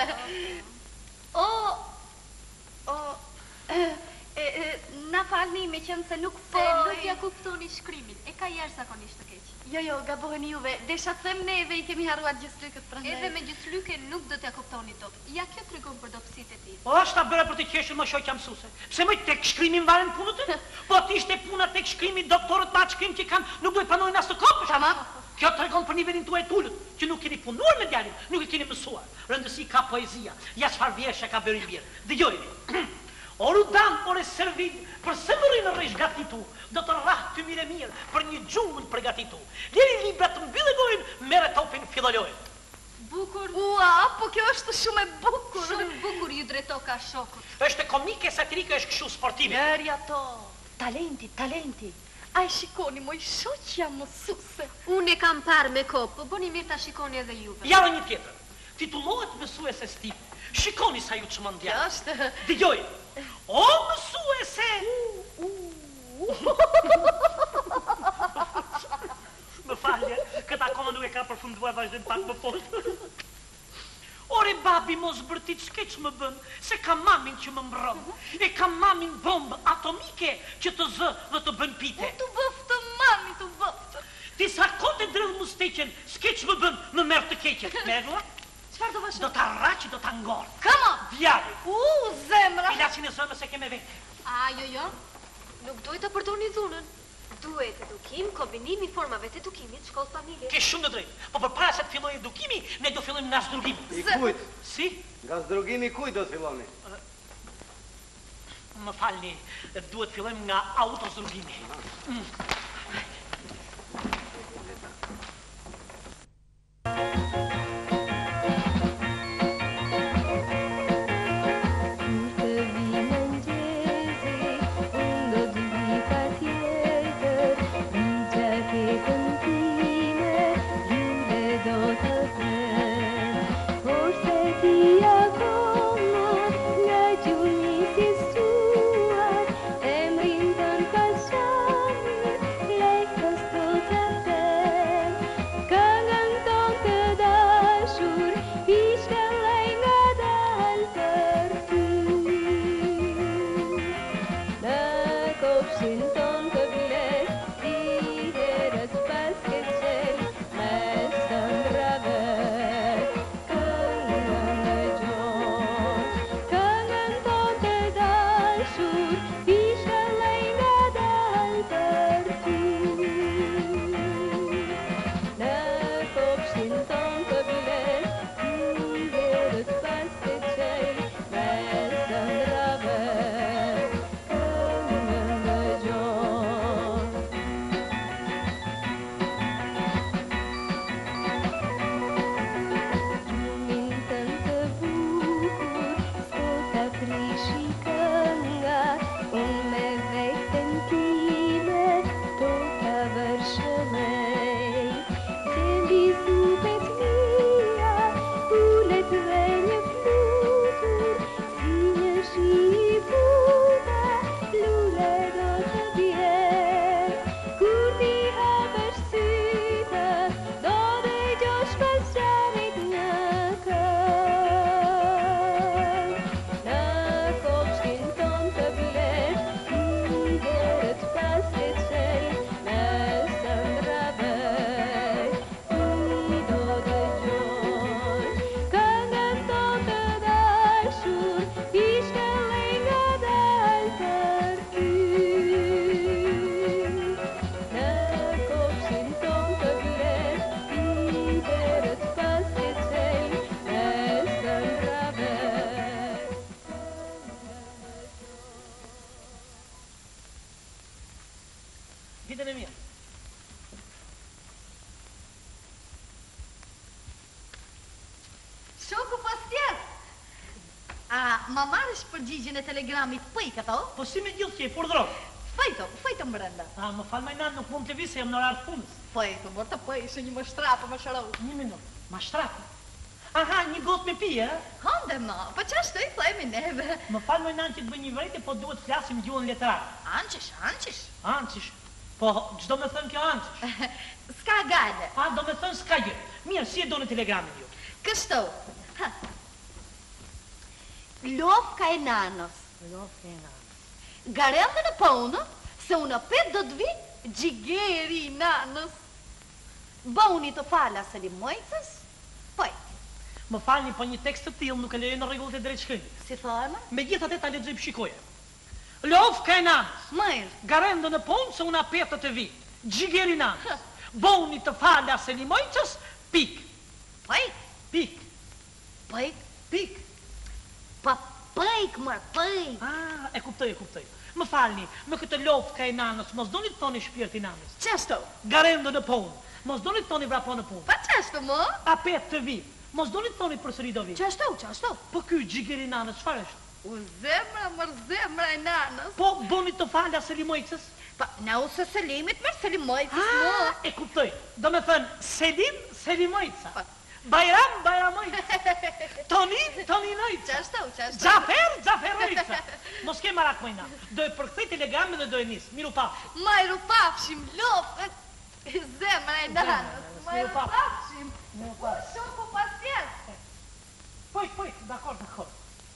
Na falni me qenë se nuk po... Nuk ja kuptoni shkrimin, e ka jashtëzakonisht të keq. Jo, gaboheni juve, desha të them neve i kemi harruar gjysllykët prandaj. Edhe me gjysllykë nuk do t'ja kuptoni dot. Ja kjo tregon për dobësitë e tij. Po është ta bëra për të qeshur më shoqja mësuese. Pse më tek shkrimin varen punët? Po ti ishte puna tek shkrimi, doktorët me atë shkrim që kanë nuk do të pranojnë as të kopësh. Tamam. Kjo tregon për nivelin tuaj t'ulët, që nuk keni punuar me djalin, nuk e keni mësuar. Rëndësi ka poezia, ja çfarë vjeshe ka bërë mirë. Dëgjojeni. O rudan, ore servit, për se më rinë rresh gatitu, do të rrahë të mirë për një gjungën përgatitu. Leri libra të mbile gojnë, mere topin fillolojnë. Bukur. Ua, po kjo është shumë e bukur. Shumë bukur ju drejto ka shokut. Është komike, satirike, është kështu sportive. Njeri ato, talenti. Ai shikoni, moj shoqja mësuese. Unë e kam parë me kopë, po bëni mirë ta shikoni edhe juve. Ja dhe një tjetër, titullohet mësuese Stip. Shikoni sa ju çmendja. Kjo është. Dëgjoj. O mësuese! Më falje, këta akoma nuk e ka përfunduar, vazhdojmë pak më poshtë. Ore babi mos bërtit s'ke që më bën, se ka mamin që më mbron. E ka mamin bombë atomike që të zë dhe të bën pite. Të bëftë, mami, të bëftë. Ti sa kote drëllë mu steqen, s'ke që më bën, më merë të keqen. Merë? Çfarë do vazhdoj? Do ta rraqi, do ta ngorë. Kama? Djali. Zemra. Ilaçin e zëmës e ke me vete. Jo. Nuk duhet të përdorni dhunën. Duhet edukim, kombinimi formave të edukimit, shkollë familje. Ke shumë në drejtë. Po përpara se të filloj edukimi, ne do fillojmë nga zdrugimi. I kujt? Si? Nga zdrugimi kujt do të filloni? Më falni, duhet fillojmë nga autozdrugimi. Ditën e mirë. Shoku pastjer. A ma marrësh përgjigjen e telegramit pëj këto? Po si me gjithë që e furdro? Fajto më brenda. A, më falë majnan, nuk mund të vi se jam në orar të punës. Fajto, mërë të pëj, ishë një më shtrapë, më shërau. Një minut, më shtrapë. Aha, një gotë me pi, e? Hande ma, po që ashtë të i themi neve. Më falë majnan që të bëj një vrejtje, po duhet flasim gjuhën letrar. Anqish. Anqish. Po, çdo me thënë kjo anqish. Ska gajde. A, do me thënë s'ka gjë. Mirë, si e do në telegramin ju? Kështu. Lovka e nanos. Garellë në ponë, se unë apet do të vi gjigeri nanos. Bëuni të fala se li mojtës, poj. Më falni, po një tekst të tillë nuk e lejë në rregullat e drejtë shkrimit. Si thojmë? Megjithatë ta lexoj shikoje. Lovka e nanos. Mirë. Garellë në ponë, se unë apet të vi gjigeri nanos. Bëuni të fala se li mojtës, pik. Poj. Pik. Pik. Pik. Pa pik, mërë, pik. Ah, e kuptoj. Më falni, me këtë lovka e nanës, mos doni të thoni shpirti nanës. Qeshtu? Garendo në punë, mos doni të thoni vrapo në punë. Pa qeshtu, mo? Apet të vi, mos doni të thoni përsëri do vi. Qeshtu? Po ky gjigeri nanës, çfarë është? U zemra e nanës. Po, boni të falja Selimojcës? Pa, na u se Selimit mërë Selimojcës, mo. Ah, e kuptoj, do me thënë, Selimojca. Bajram, Bajramojca. Toninojca. Qeshtu. Gjaferojca. Mos ke marak mojna. Do e përkthej telegramën dhe do e nis. Miru pafshim. Majru pafshim, lopë. Zemra e nanës. Majru pafshim. Shoku pastjer. Poj, dakor.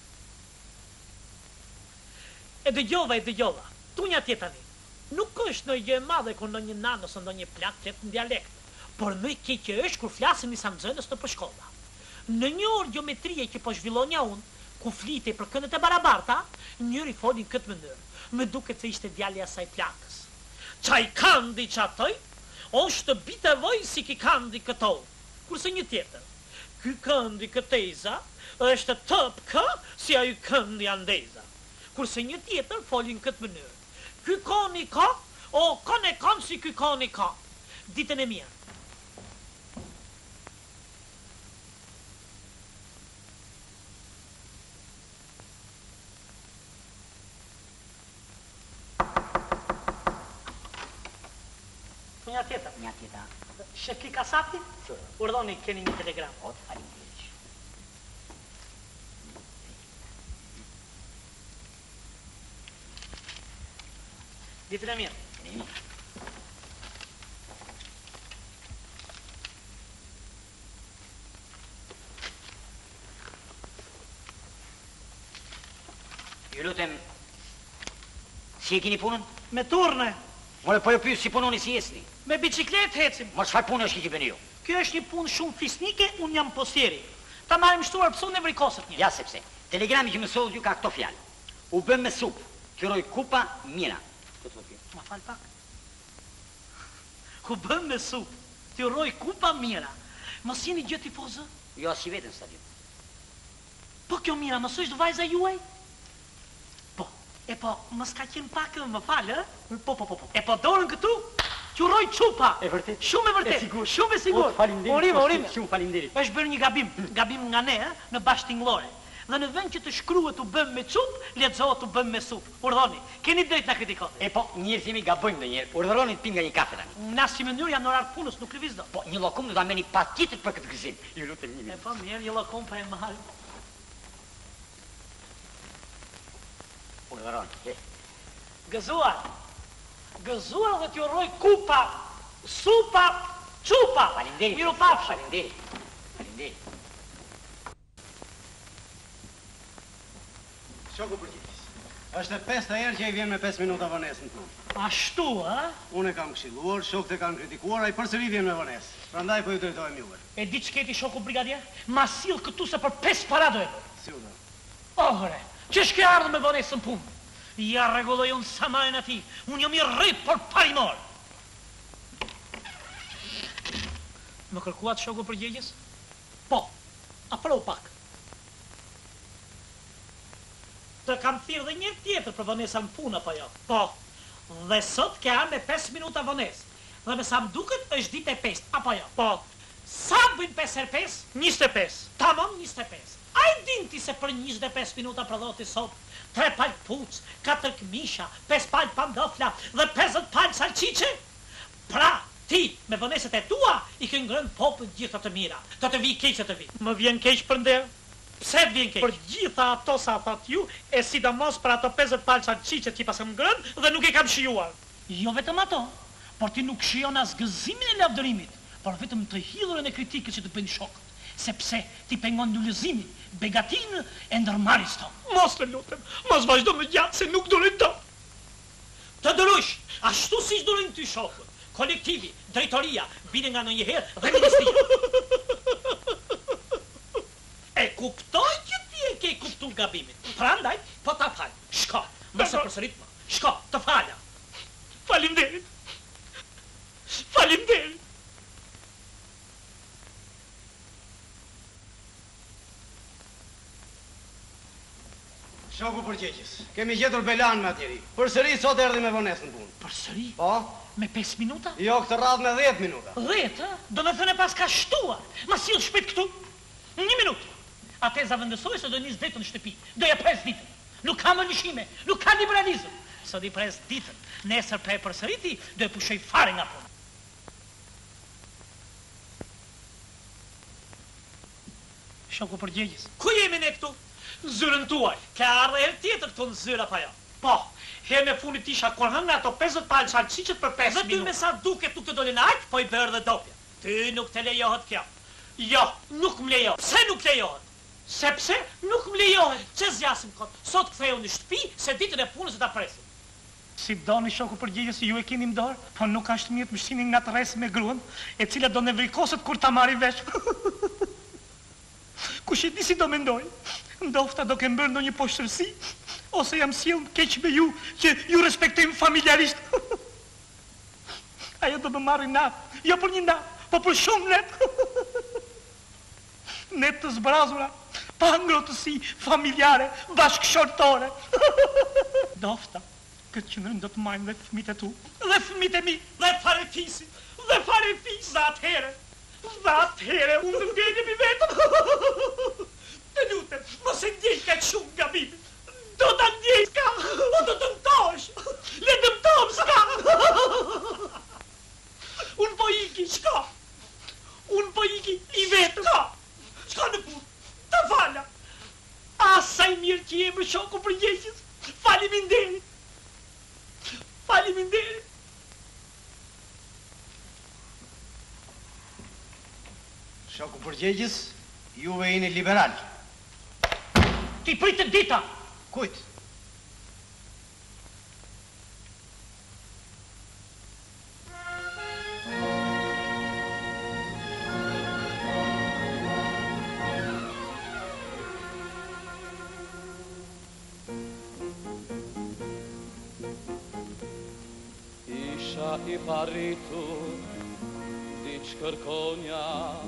E dëgjova. Tunja tjetani. Nuk është në gjë e madhe kur në një nanë ose në një plak flet në dialekt. Por më keq është kur flasin disa nxënës në shkolla. Në një orë gjeometrie që po zhvillonja unë, ku flitej për këndet e barabarta, njëri folin këtë mënyrë. Më duket se ishte djalja saj plakës. Çaj kandi çatoj, është bite voj si ki kandi këto. Kurse një tjetër, ky kandi këteza është top kë si ai kandi andeza. Kurse një tjetër folin këtë mënyrë. Ky koni ka, o kone kanë si ky koni ka. Ditën e mirë. Një tjetër. Sheki Kasati? Urdhoni, keni një telegram. O, të faleminderit. Ditën e mirë. Ju lutem, si e keni punën? Me turne. More, po ju pyes si punoni si jesni? Me bicikletë hecim. Mos çfarë punë është që bëni ju? Kjo është një punë shumë fisnike, unë jam postieri. Ta marrim shtuar psun e vrikosët një. Ja sepse, telegrami që më solli ju ka këto fjalë. U bëm me supë, qëroj kupa mira. Ma fal pak. U bëm me supë, qëroj kupa mira. Mos jeni gjë tifozë? Jo, si vetën stadium. Po kjo mira, mos është vajza juaj? E po, mos ka qenë pak më falë, Po. E po dorën këtu, quroj qupa. E vërtet? Shumë e vërtet. Shumë e sigur. Faleminderit. Urime. Shumë faleminderit. Është bërë një gabim nga ne, në bashkëtingëllore. Dhe në vend që të shkruhet u bëm me cup, lexohet u bëm me sup. Urdhoni, keni drejt na kritikoni. E po, njerëzit mi gabojmë ndonjëherë. Urdhëroni të pim nga një kafe tani. Në asnjë mënyrë jam në orar punës, nuk lëviz dot. Po, një llokum do ta merrni patjetër për këtë gëzim. Ju lutem një. E po, mirë, një llokum pa e marr. Urdhëroni. Gëzuar dhe t'ju rroj kupa, supa, qupa. Faleminderit. Miru pafshim. Faleminderit. Shoku përgjithës. Është e 5 herë që i vjen me 5 minuta vonesë në punë. Ashtu, a? Unë e kam këshilluar, shokët e kanë kritikuar, ai përsëri vjen me vonesë. Prandaj po ju drejtohem juve. E di ç'keti shoku brigadier? Ma sill këtu se për 5 para do e. Si u do? Ore, që shke ardhë me vonesë në punë? Ja rregulloj unë sa marrën ati. Unë jam i rrit, por parimor. Më kërkuat shoku përgjigjes? Po, afro pak. Të kam thirrë dhe një tjetër për vonesa në punë apo jo? Po. Dhe sot ka me 5 minuta vonesë. Dhe me sa më duket është ditë e 5, apo jo? Po. Sa bën 5 her 5? 25. Tamam 25. A i din ti se për 25 minuta prodhoti sot 3 palë puc, 4 këmisha, 5 palë pandofla dhe 50 palë salqiqe? Pra, ti me voneset e tua i ke ngrënë popën gjitha të mira. Do të vi keq të vi. Më vjen keq për nder? Pse të vjen keq? Për gjitha ato sa thot ju, e sidomos për ato 50 palë salqiqe që i pasëm ngrënë dhe nuk e kam shijuar. Jo vetëm ato, por ti nuk shijon as gëzimin e lavdërimit, por vetëm të hidhurën e kritikës që të bëjnë shokët. Sepse ti pengon lullëzimin, begatinë e ndërmarrjes tonë. Mos të lutem, mos vazhdo më gjatë se nuk durin të. Të durush, ashtu si durin ty shokët, kolektivi, drejtoria, bine nga ndonjëherë dhe ministria. E kuptoj që ti e ke kuptuar gabimin. Prandaj, po ta fal. Shko, mos e përsërit më. Shko, të falja. Faleminderit. Faleminderit. Shoku përgjegjës, kemi gjetur Belan me atjeri. Përsëri sot erdhi me vonesë në punë. Përsëri? Po? Me 5 minuta? Jo, këtë radhë me 10 minuta. 10, do me thënë pas ka shtuar. Ma sill shpejt këtu. 1 minutë. Atë zavendësoj se do nis ditën në shtëpi. Do ja pres ditën. Nuk ka më lëshime, nuk ka liberalizëm. Sot i pres ditën. Nesër për e përsëriti, do e pushoj fare nga punë. Shoku përgjegjës. Ku jemi ne këtu? Në zyrën tuaj. Ka ardhe herë tjetër këtu në zyrë apo jo? Po, herë në funit isha kur hënë ato 50 palë salqiqet për 5 minuta. Dhe ty me sa duket nuk të doli najtë, po i bërë dhe dopja. Ty nuk të lejohet kjo. Jo, nuk më lejohet. Pse nuk lejohet? Sepse nuk më lejohet. Që zjasim kot? Sot ktheu në shtëpi, se ditën e punës e ta presim. Si doni shoku përgjegjës, ju e keni më dorë, po nuk ashtë mirë të më shini nga të resi me gruan, e cila do nevrikoset kur ta marri vesh. Kush e di si do mendoj? Ndofta do ke mbërë ndonjë poshtërsi, ose jam sjell keq me ju, që ju respektojmë familjarisht. Ajo do më marri natë, jo për një natë, po për shumë netë. Netë të zbrazura, pa ngrotësi familjare, bashkëshortore. Ndofta, këtë qëndrën do të majnë dhe fëmijët e tu, dhe fëmijët e mi, dhe farefisi, dhe dhe atëhere, unë të ngejnë mi vetëm. Të lutem, mos e ndjej ka shumë nga bibi. Do të ndjej s'ka, o do të mëtosh. Le të mëtom s'ka. Unë po iki, shka. Unë po iki i vetëm. Shka në punë, të fala. Asaj mirë që jemë shoku përgjegjës. Faleminderit. Faleminderit. Shoku përgjegjës, juve jeni liberal. Ti pritë dita. Kujt? Isha I paritur, diç kërkonja,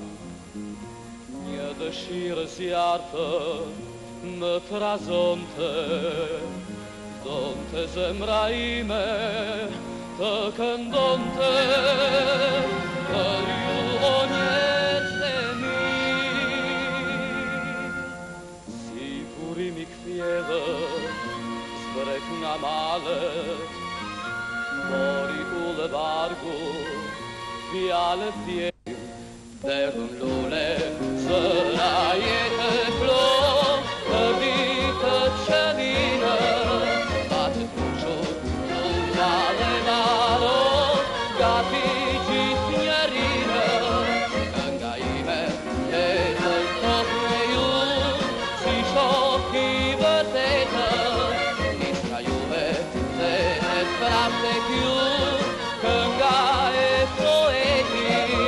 një dëshirë zjartë më trazonte, donte zemra ime të këndonte, për ju o njerëz e mi. Si burimi kthjellët, zbrek nga malet, mori ullë bargu, fjalët tjerë, derdhëm lule, zëra jetë flo, të vitë qëllinë, atë kuqur, lula dhe malo, gati gjithë njerinë, kënga ime, jetën të me ju, si shok I vërtetë, iska juve, dhe e prap të kju, kënga e poeti.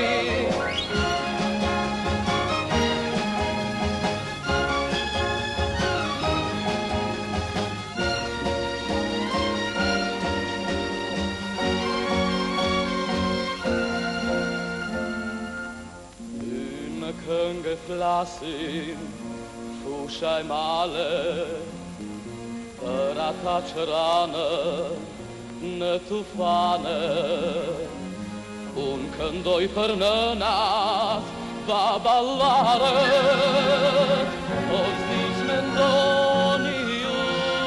Këngë flasin, fusha e male, për ata që ranë, në tufane. Unë këndoj për nënat, babalarët, o s'diq me ndoni ju.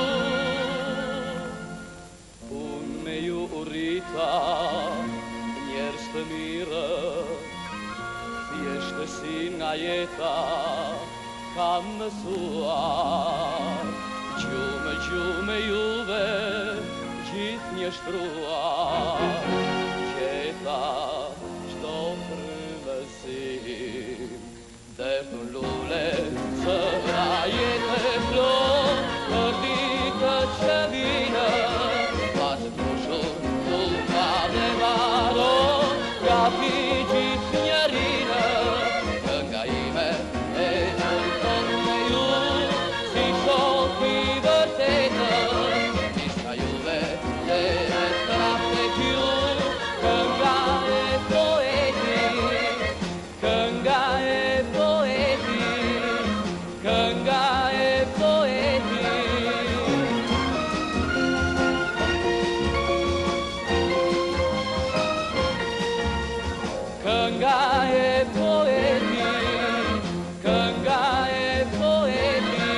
Unë me ju urita, njerës të mire, thjeshtësin nga jeta, kam mësuar. Gjume juve, gjithë një shtruar. Qeta, qdo frymësim, dhe të lule, së rajet e flor, për ditë që vine, pas të mushur, tu ka dhe varon, ka pi gjithë njërine, kënga ime e qëton me ju, si shoki vërtetë, iska juve dhe e trafte kju, kënga e poeti, kënga e poeti, kënga e poeti. Kënga e poeti, kënga e poeti.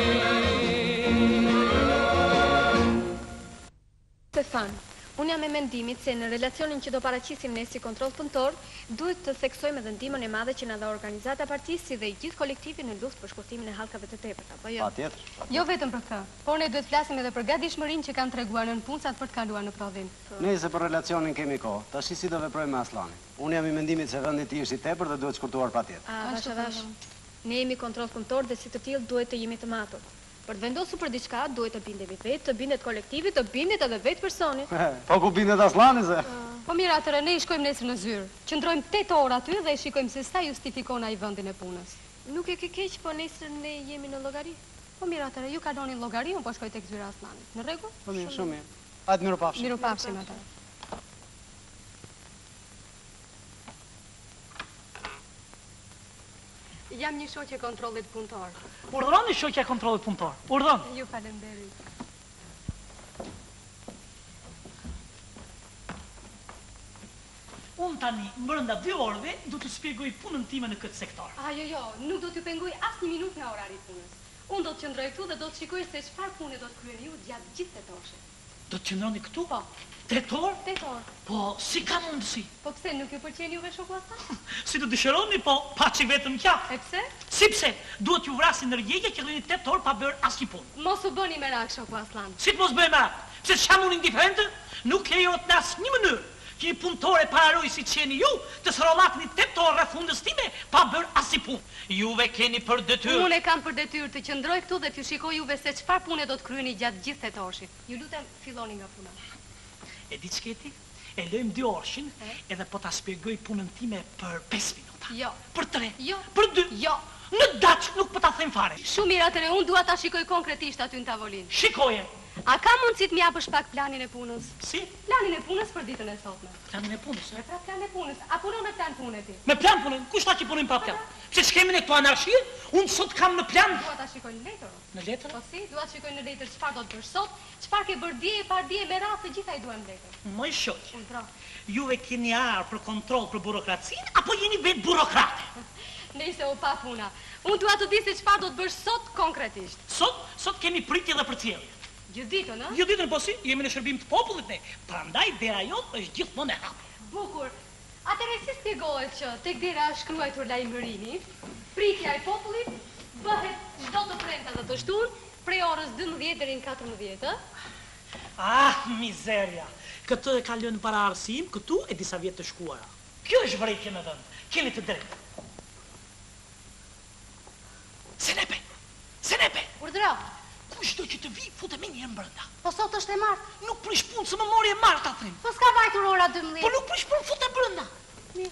Stefan, unë jam e mendimit se në relacionin që do paraqisim ne si kontroll punëtor, duhet të theksojmë edhe ndihmën e madhe që na dha organizata e partisë si dhe i gjithë kolektivi në luftë për shkurtimin e hallkave të tepërta, apo jo? Patjetër. Jo vetëm për këtë, por ne duhet flasim edhe për gatishmërinë që kanë treguar nën punësat për të kaluar në prodhim. Nëse për relacionin kemi kohë, tash si do veprojmë me Aslanin? Unë jam i mendimit se vendi i tij është i tepër dhe duhet shkurtuar patjetër. Vash. Ne jemi kontroll punëtor dhe si të tillë duhet të jemi të matur. Për të vendosur për diçka duhet të bindemi vetë, të bindet kolektivi, të bindet edhe vetë personi. Po ku bindet Aslani se? Po mirë, atëre ne i shkojmë nesër në zyrë. Qëndrojmë 8 orë aty dhe i shikojmë se sa justifikon ai vendin e punës. Nuk e ke keq, po nesër ne jemi në llogari. Po mirë, atëre ju kaloni në llogari, unë po shkoj tek zyra Aslanit. Në rregull? Po mirë, shumë mirë. Hajde mirupafshim. Mirupafshim atëre. Jam një shoqe kontrollit punëtor. Urdhëroni shoqja e kontrollit punëtor. Urdhëroni. Ju falenderit. Unë tani, brenda 2 orëve, du të shpjegoj punën time në këtë sektor. Jo, nuk do t'ju pengoj asnjë minutë nga orari i punës. Unë do të qëndroj këtu dhe do të shikoj se çfarë pune do të kryeni ju gjatë gjithë tetoshit. Do të qëndroni këtu? Po. 8 orë? 8 orë. Po, si ka mundësi? Po pse nuk ju pëlqen juve shoku Aslan? Si të dëshironi, po paçi vetëm qaf. E pse? Si pse? Duhet ju vrasi ndërgjegje që rrini 8 orë pa bërë asnjë punë. Mos u bëni merak shoku Aslan. Si të mos bëj merak? Pse çam unë indiferente? Nuk lejohet në asnjë mënyrë që një punëtore pararoj si qeni ju të sërolakni 8 orë rreth fundës time pa bërë asnjë punë. Juve keni për detyrë. Unë e kam për detyrë të qëndroj këtu dhe t'ju shikoj juve se çfarë pune do të kryeni gjatë gjithë tetoshit. Ju lutem, filloni nga puna. E di ç'keti? E lëjmë 2 orëshin edhe po ta shpjegoj punën time për 5 minuta. Jo. Për 3. Jo. Për 2. Jo. Në daç nuk po ta them fare. Shumë mirë, atëre unë dua ta shikoj konkretisht aty në tavolinë. Shikoje. A ka mundësi të m'japësh pak planin e punës? Si? Planin e punës për ditën e sotme. Planin e punës? Me pra plan e punës. A punon me plan punë ti? Me plan punën? Kush ta që punim pa plan? Pse ç'kemi ne këtu anarshie? Unë sot kam në plan. Dua ta shikoj në letër. Në letër? Po si, dua të shikoj në letër çfarë do të bësh sot, çfarë ke bërë dje e par dje me radhë, të gjitha i duan në letër. Moj shoq. Pra. Juve keni ardhur për kontroll për burokracinë apo jeni vetë burokrate? Nëse u pa puna. Unë dua të di se çfarë do të bësh sot konkretisht. Sot kemi pritje dhe përcjellje. Gjithë ditën, ë? Gjithë ditën po si, jemi në shërbim të popullit ne. Prandaj dera jote është gjithmonë e hapur. Bukur. Atëherë si shpjegohet që tek dera është shkruar lajmërini, pritja e popullit bëhet çdo të premte dhe të shtunë prej orës 12 deri në 14, ë? Ah, mizeria. Këtë e ka lënë para arsim, këtu e disa vjet të shkuara. Kjo është vërejtje në vend. Keni të drejtë. Senepe. Urdhëro. Kushdo që të vi, fute me një brenda. Po sot është e martë. Nuk prish punë se më mori e martë atrim. Po s'ka vajtur ora 12. Po nuk prish punë, fute brenda. Mirë.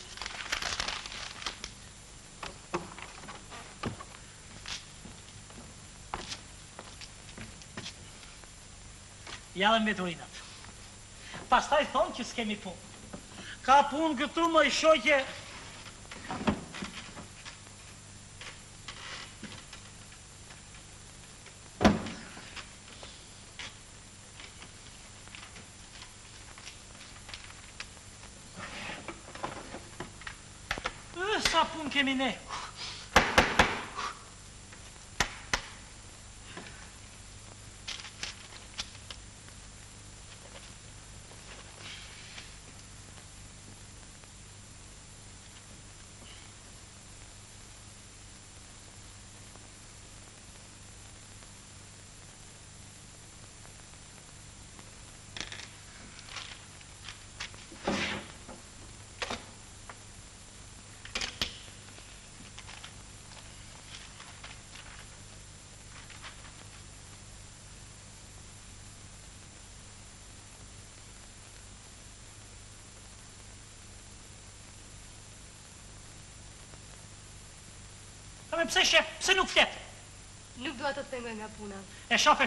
Ja dhe mbeturinat. Pastaj thonë që s'kemi punë. Ka punë këtu më i shoqe. punë kemi ne. Me pse shef, pse nuk flet? Nuk dua të të themoj nga puna. E shof.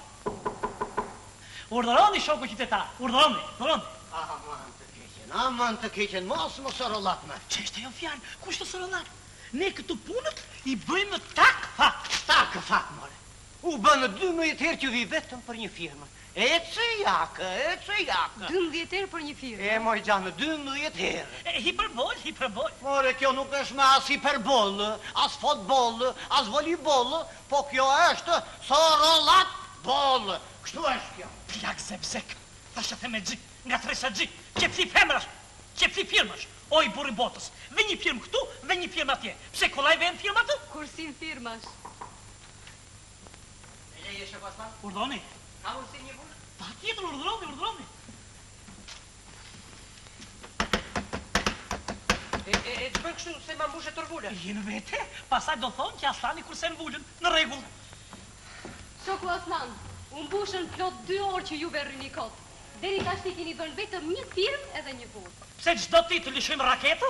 Urdhëroni shoku qytetar, urdhëroni. Aman të keqen, mos më sërollat me. Ç'është ajo fjalë? Kush të sërollat? Ne këtu punët i bëjmë tak fat. Tak fat, more. U bënë 12 herë që vi vetëm për një firmë. E që jakë. 12 herë për një firmë. E moj gjanë, 12 herë. Hiperbol. More, kjo nuk është me as hiperbol, as fotbol, as volleyball, po kjo është sorolat bol. Kështu është kjo. Plak zebzek, tasha the me gji, nga tresa gji, qepsi femrash, qepsi firmash. Oj, burri botës, ve një firmë këtu, ve një firmë atje. Pse kollaj ve në firmë atë? Kur si në firmash. E leje shë pastan? Urdhoni. Ka unë si një burë? Pa tjetër, urdhëroni. E që bëjnë kështu se ma mbushe tërvullë? Jenë vete, pasaj do thonë që Aslani kurse në vullën, në regull. Shoku Aslan, unë mbushën plot 2 orë që juve rrini kotë. Deri tash ti keni dhënë vetëm një firmë edhe një burë. Pse çdo ti të lëshojmë raketë?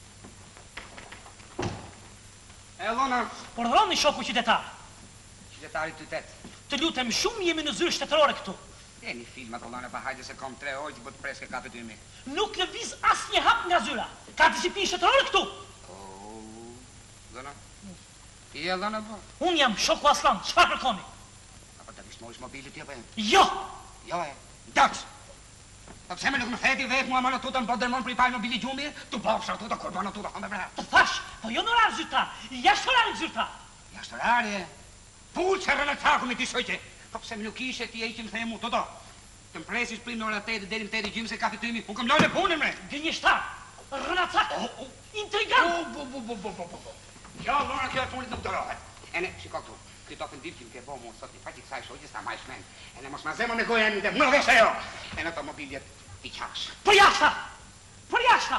Elona. Urdhëroni shoku qytetar. Qytetari qytet. Të lutem shumë, jemi në zyrë shtetërore këtu. E një filmat, Elona, pa hajde se kom 3 orë që bëtë preske 4-2.000. Nuk lëviz as një hap nga zyra. Ka disiplinë shtetërore këtu. Zona? Ti e Elona po? Unë jam shoku Aslan, çfarë kërkoni? Apo të vishmojsh mobilit tje për? Jo! Jo e, daks! Po pse me nuk më theti vetë mua më në tutën po dërmon për i palë mobili gjumi, tu bofsha tuta, kur banë tuta, hame vre. Të thash, po jo në orar zyrtar, jashtë orarit zyrtar. Jashtë orari? Pull që rënë caku me ti shojqe. Po pse me nuk ishe ti e i që më themu, tuto. Të më presish prim në ora 8 deri në 8 gjymë se kafe tymi, unë këm lojnë e punën me. Gënjeshtar, rëna cak, intrigant. Jo, Lora, kjo e punit nuk dërohet. Ene, shiko këtu. Këto të ndivë që më ke bo mu sot një faqi kësaj shojqe sa ma i shmen. E ne mos ma zemë me goja një dhe më veshe jo. E në automobiljet t'i qash. Për jashta!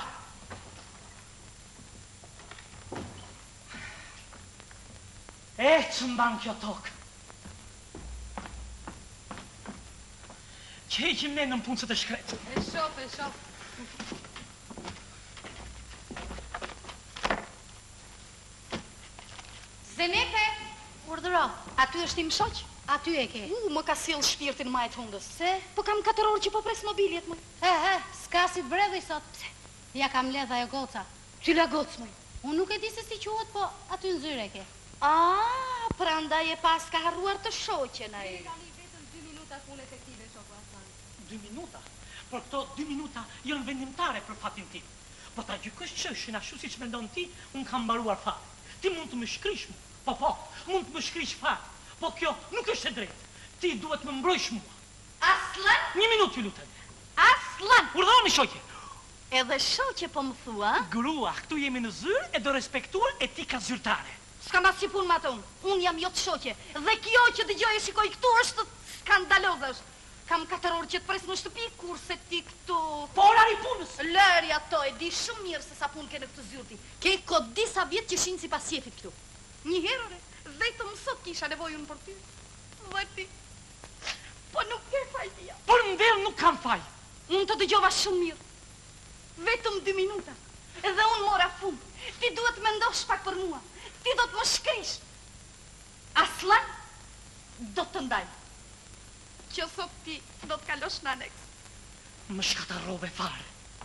E që mban kjo tokë. Që heqim ne në punësët e shkretë. E shof. Zenepe, urdhëro, aty është im shoq? Aty e ke. Më ka sill shpirtin majt hundës. Se? Po kam 4 orë që po pres mobiljet, më. S'ka si të bredhej sot. Pse? Ja kam ledha e goca. Cila goc, më? Unë nuk e di se si quhet, po aty në zyre ke. Prandaj e pas ka harruar të shoqen ai. Tani vetëm 2 minuta punë efektive, shoku Aslan. 2 minuta? Por këto 2 minuta janë vendimtare për fatin tim. Po ta gjykosh çështjen ashtu siç mendon ti, unë kam mbaruar fare. Ti mund të më shkrish mua. Po, mund të më shkrish fare. Po kjo nuk është e drejtë. Ti duhet më mbrojsh mua. Aslan? 1 minutë, ju lutem. Aslan! Urdhëroni shoqe. Edhe shoqe po më thua? Grua, këtu jemi në zyrë e do respektuar etika zyrtare. S'kam as si punë me atë unë. Unë jam jo të shoqe. Dhe kjo që dëgjoj e shikoj këtu është skandaloze është. Kam 4 orë që të pres në shtëpi, kurse ti këtu... Po orari punës! Lëri ato, e di shumë mirë se sa punë ke në këtë zyrti. Ke ko disa vjetë që shinë si pas jefit këtu. Një herëre, vetëm sot kisha nevojën për ty. Dhe ti... Po nuk ke fajtia. Por në verë nuk kam faj. Unë të dëgjova shumë mirë. Vetëm 2 minuta. Edhe unë mora fund. Ti duhet me ndosh pak për mua. Ti do të më shkrish. Aslan, do të ndaj. Që sot ti do të kalosh në aneks. Më shkatarrove fare.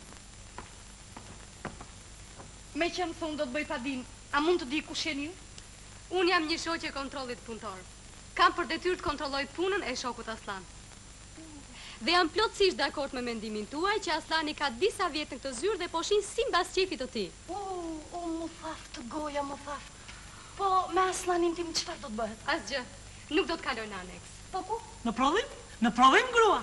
Me që më thonë do të bëj padin, a mund të di kush jeni ju? Unë jam një shoqe kontrollit punëtor. Kam për detyrë të kontrolloj punën e shokut Aslan. Dhe jam plotësisht dakord me mendimin tuaj që Aslani ka disa vjet në këtë zyrë dhe po shin si mbas qefit të tij. Më thaf të goja, më thaf. Po, me Aslanin tim çfarë do të bëhet? Asgjë. Nuk do të kaloj në aneks. Po ku? Në prodhim? Në prodhim, grua.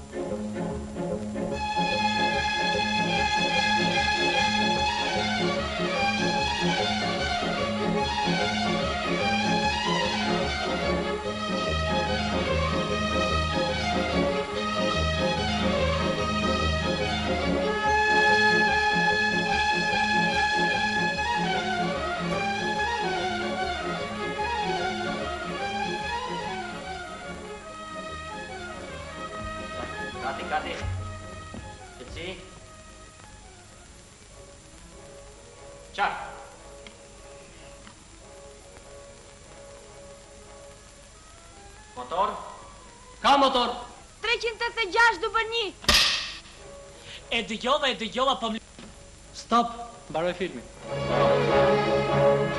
Gati. Qëtësi. Qartë. Motor? Ka motor. 386 duper 1. E dëgjova, po më... Stop, mbaroj filmin.